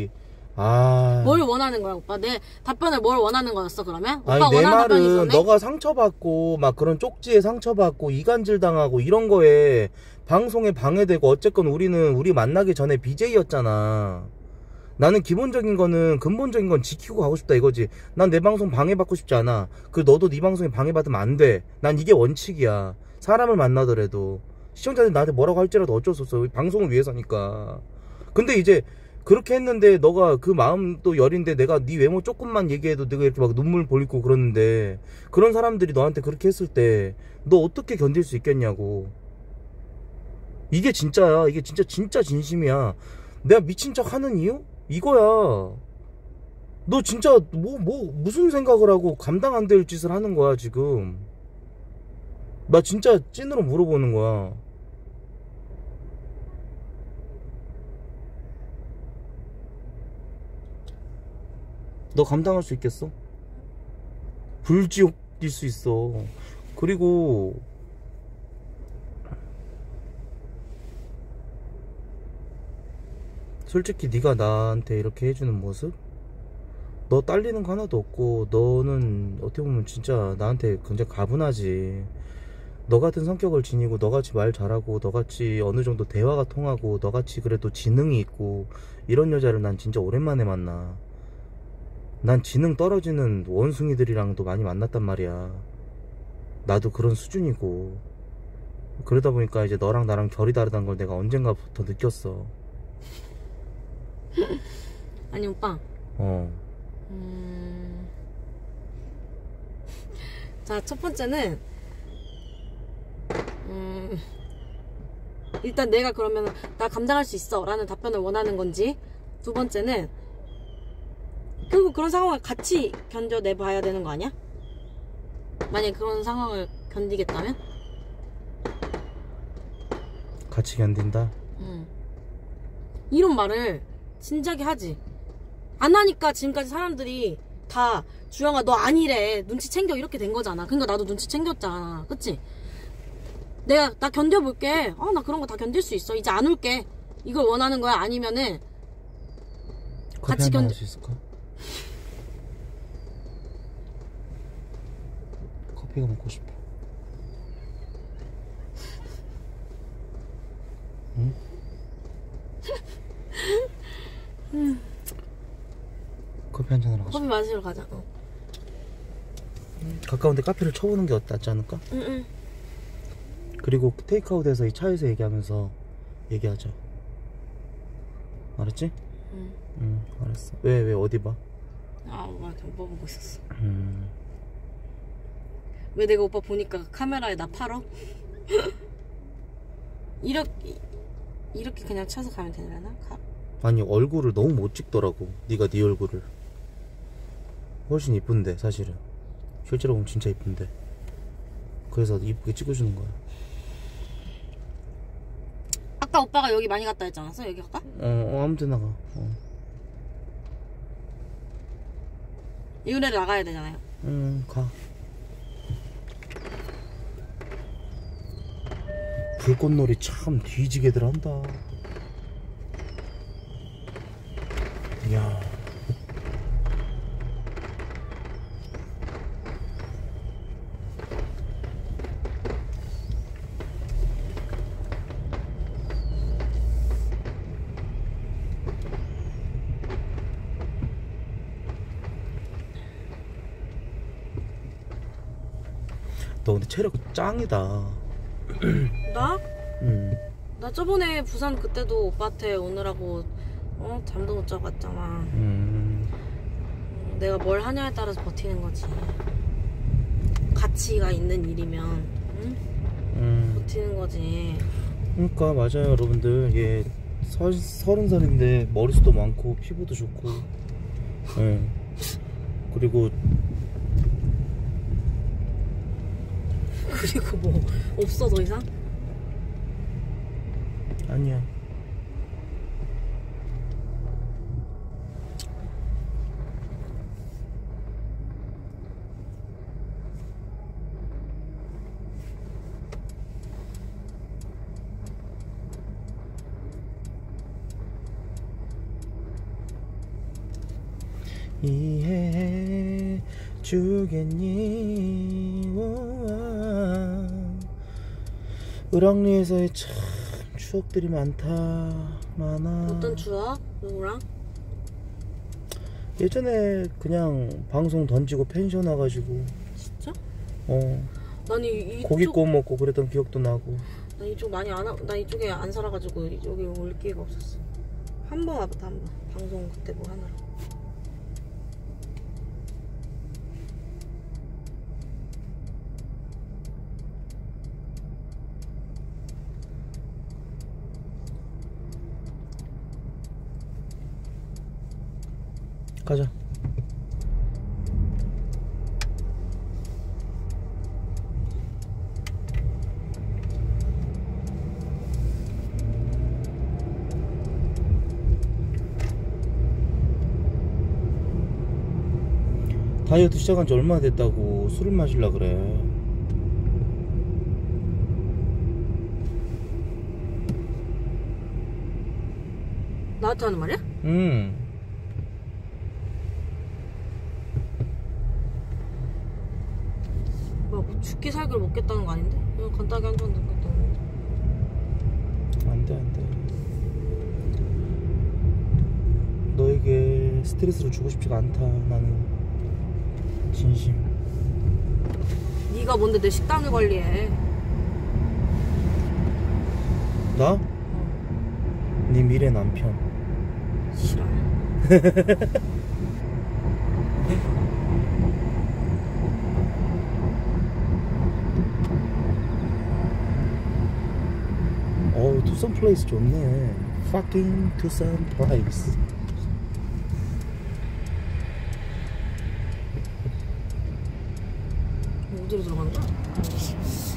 뭘 원하는 거야, 오빠? 내 답변을 뭘 원하는 거였어, 그러면? 오빠 아니 내 원하는 답변이 말은 있었네? 너가 상처받고 막 그런 쪽지에 상처받고 이간질 당하고 이런 거에 방송에 방해되고 어쨌건 우리 만나기 전에 BJ였잖아. 나는 기본적인 거는 근본적인 건 지키고 가고 싶다 이거지. 난 내 방송 방해받고 싶지 않아. 너도 네 방송에 방해받으면 안 돼. 난 이게 원칙이야. 사람을 만나더라도 시청자들이 나한테 뭐라고 할지라도 어쩔 수 없어. 방송을 위해서니까. 근데 이제 그렇게 했는데 너가 그 마음도 여린데 내가 네 외모 조금만 얘기해도 내가 이렇게 막 눈물 보이고 그러는데 그런 사람들이 너한테 그렇게 했을 때 너 어떻게 견딜 수 있겠냐고. 이게 진짜야. 이게 진짜 진심이야. 내가 미친 척 하는 이유? 이거야. 너 진짜 무슨 생각을 하고 감당 안 될 짓을 하는 거야 지금. 나 진짜 찐으로 물어보는 거야. 너 감당할 수 있겠어? 불지옥일 수 있어. 그리고 솔직히 네가 나한테 이렇게 해주는 모습, 너 딸리는 거 하나도 없고 너는 어떻게 보면 진짜 나한테 굉장히 가분하지. 너 같은 성격을 지니고 너같이 말 잘하고 너같이 어느 정도 대화가 통하고 너같이 그래도 지능이 있고 이런 여자를 난 진짜 오랜만에 만나. 난 지능 떨어지는 원숭이들이랑도 많이 만났단 말이야. 나도 그런 수준이고. 그러다 보니까 이제 너랑 나랑 결이 다르다는 걸 내가 언젠가부터 느꼈어. 아니 오빠. 자, 첫 번째는 일단 내가 그러면 나 감당할 수 있어 라는 답변을 원하는 건지, 두 번째는 결국 그런 상황을 같이 견뎌내봐야 되는 거 아니야? 만약에 그런 상황을 견디겠다면? 같이 견딘다? 이런 말을 진작에 하지. 안 하니까 지금까지 사람들이 다 주영아 너 아니래, 눈치 챙겨, 이렇게 된 거잖아. 그러니까 나도 눈치 챙겼잖아. 그치? 나 견뎌볼게. 나 그런 거 다 견딜 수 있어. 이제 안 울게. 이걸 원하는 거야? 아니면은 같이 커피 한잔 할 수 있을까? 커피가 먹고 싶어. 응? 커피 한잔 하러 가자. 커피 마시러 가자. 가까운데 카페를 쳐보는 게 낫지 않을까? 응. 그리고 테이크아웃에서 이 차에서 얘기하면서 얘기하자. 알았지? 응, 알았어. 왜 어디 봐? 맞아, 오빠 보고 있었어. 왜 내가 오빠 보니까 카메라에 나 팔어? 이렇게 그냥 쳐서 가면 되려나? 아니, 얼굴을 너무 못 찍더라고. 네가 네 얼굴을. 훨씬 이쁜데 사실은. 실제로 보면 진짜 이쁜데. 그래서 이쁘게 찍어주는 거야. 아까 오빠가 여기 많이 갔다 했지 않았어? 여기 갈까? 아무 데나 가. 이은혜를 나가야 되잖아요. 가. 불꽃놀이 참 뒤지게들 한다. 이야. 너 근데 체력 짱이다. 나? 응. 나 저번에 부산 그때도 오빠한테 오느라고 잠도 못 자고 왔잖아. 내가 뭘 하냐에 따라서 버티는 거지. 가치가 있는 일이면 버티는 거지. 그러니까 맞아요, 여러분들. 얘 30살인데 머리숱도 많고 피부도 좋고. 예. 그리고 뭐 없어 더 이상? 아니야. 이해해 주겠니? 을왕리에서의 참 추억들이 많아. 어떤 추억? 누구랑? 예전에 그냥 방송 던지고 펜션 와가지고 진짜? 난 이쪽 고기 구워 먹고 그랬던 기억도 나고. 나 이쪽 많이 나 이쪽에 안 살아가지고 여기 올 기회가 없었어. 한 번 와봤다, 한 번. 방송 그때 뭐 하느라. 가자. 다이어트 시작한 지 얼마나 됐다고 술을 마실라 그래. 나한테 하는 말이야? 뭐 죽기 살기를 먹겠다는 거 아닌데? 그냥 간단하게 한 잔 먹겠다는 거. 안돼 너에게 스트레스를 주고 싶지가 않다. 나는 진심. 네가 뭔데 내 식단을 관리해. 나? 네 미래 남편. 싫어. 투썸 플레이스 좋네. Fucking 투썸 플레이스. 어디로 들어가는 거야?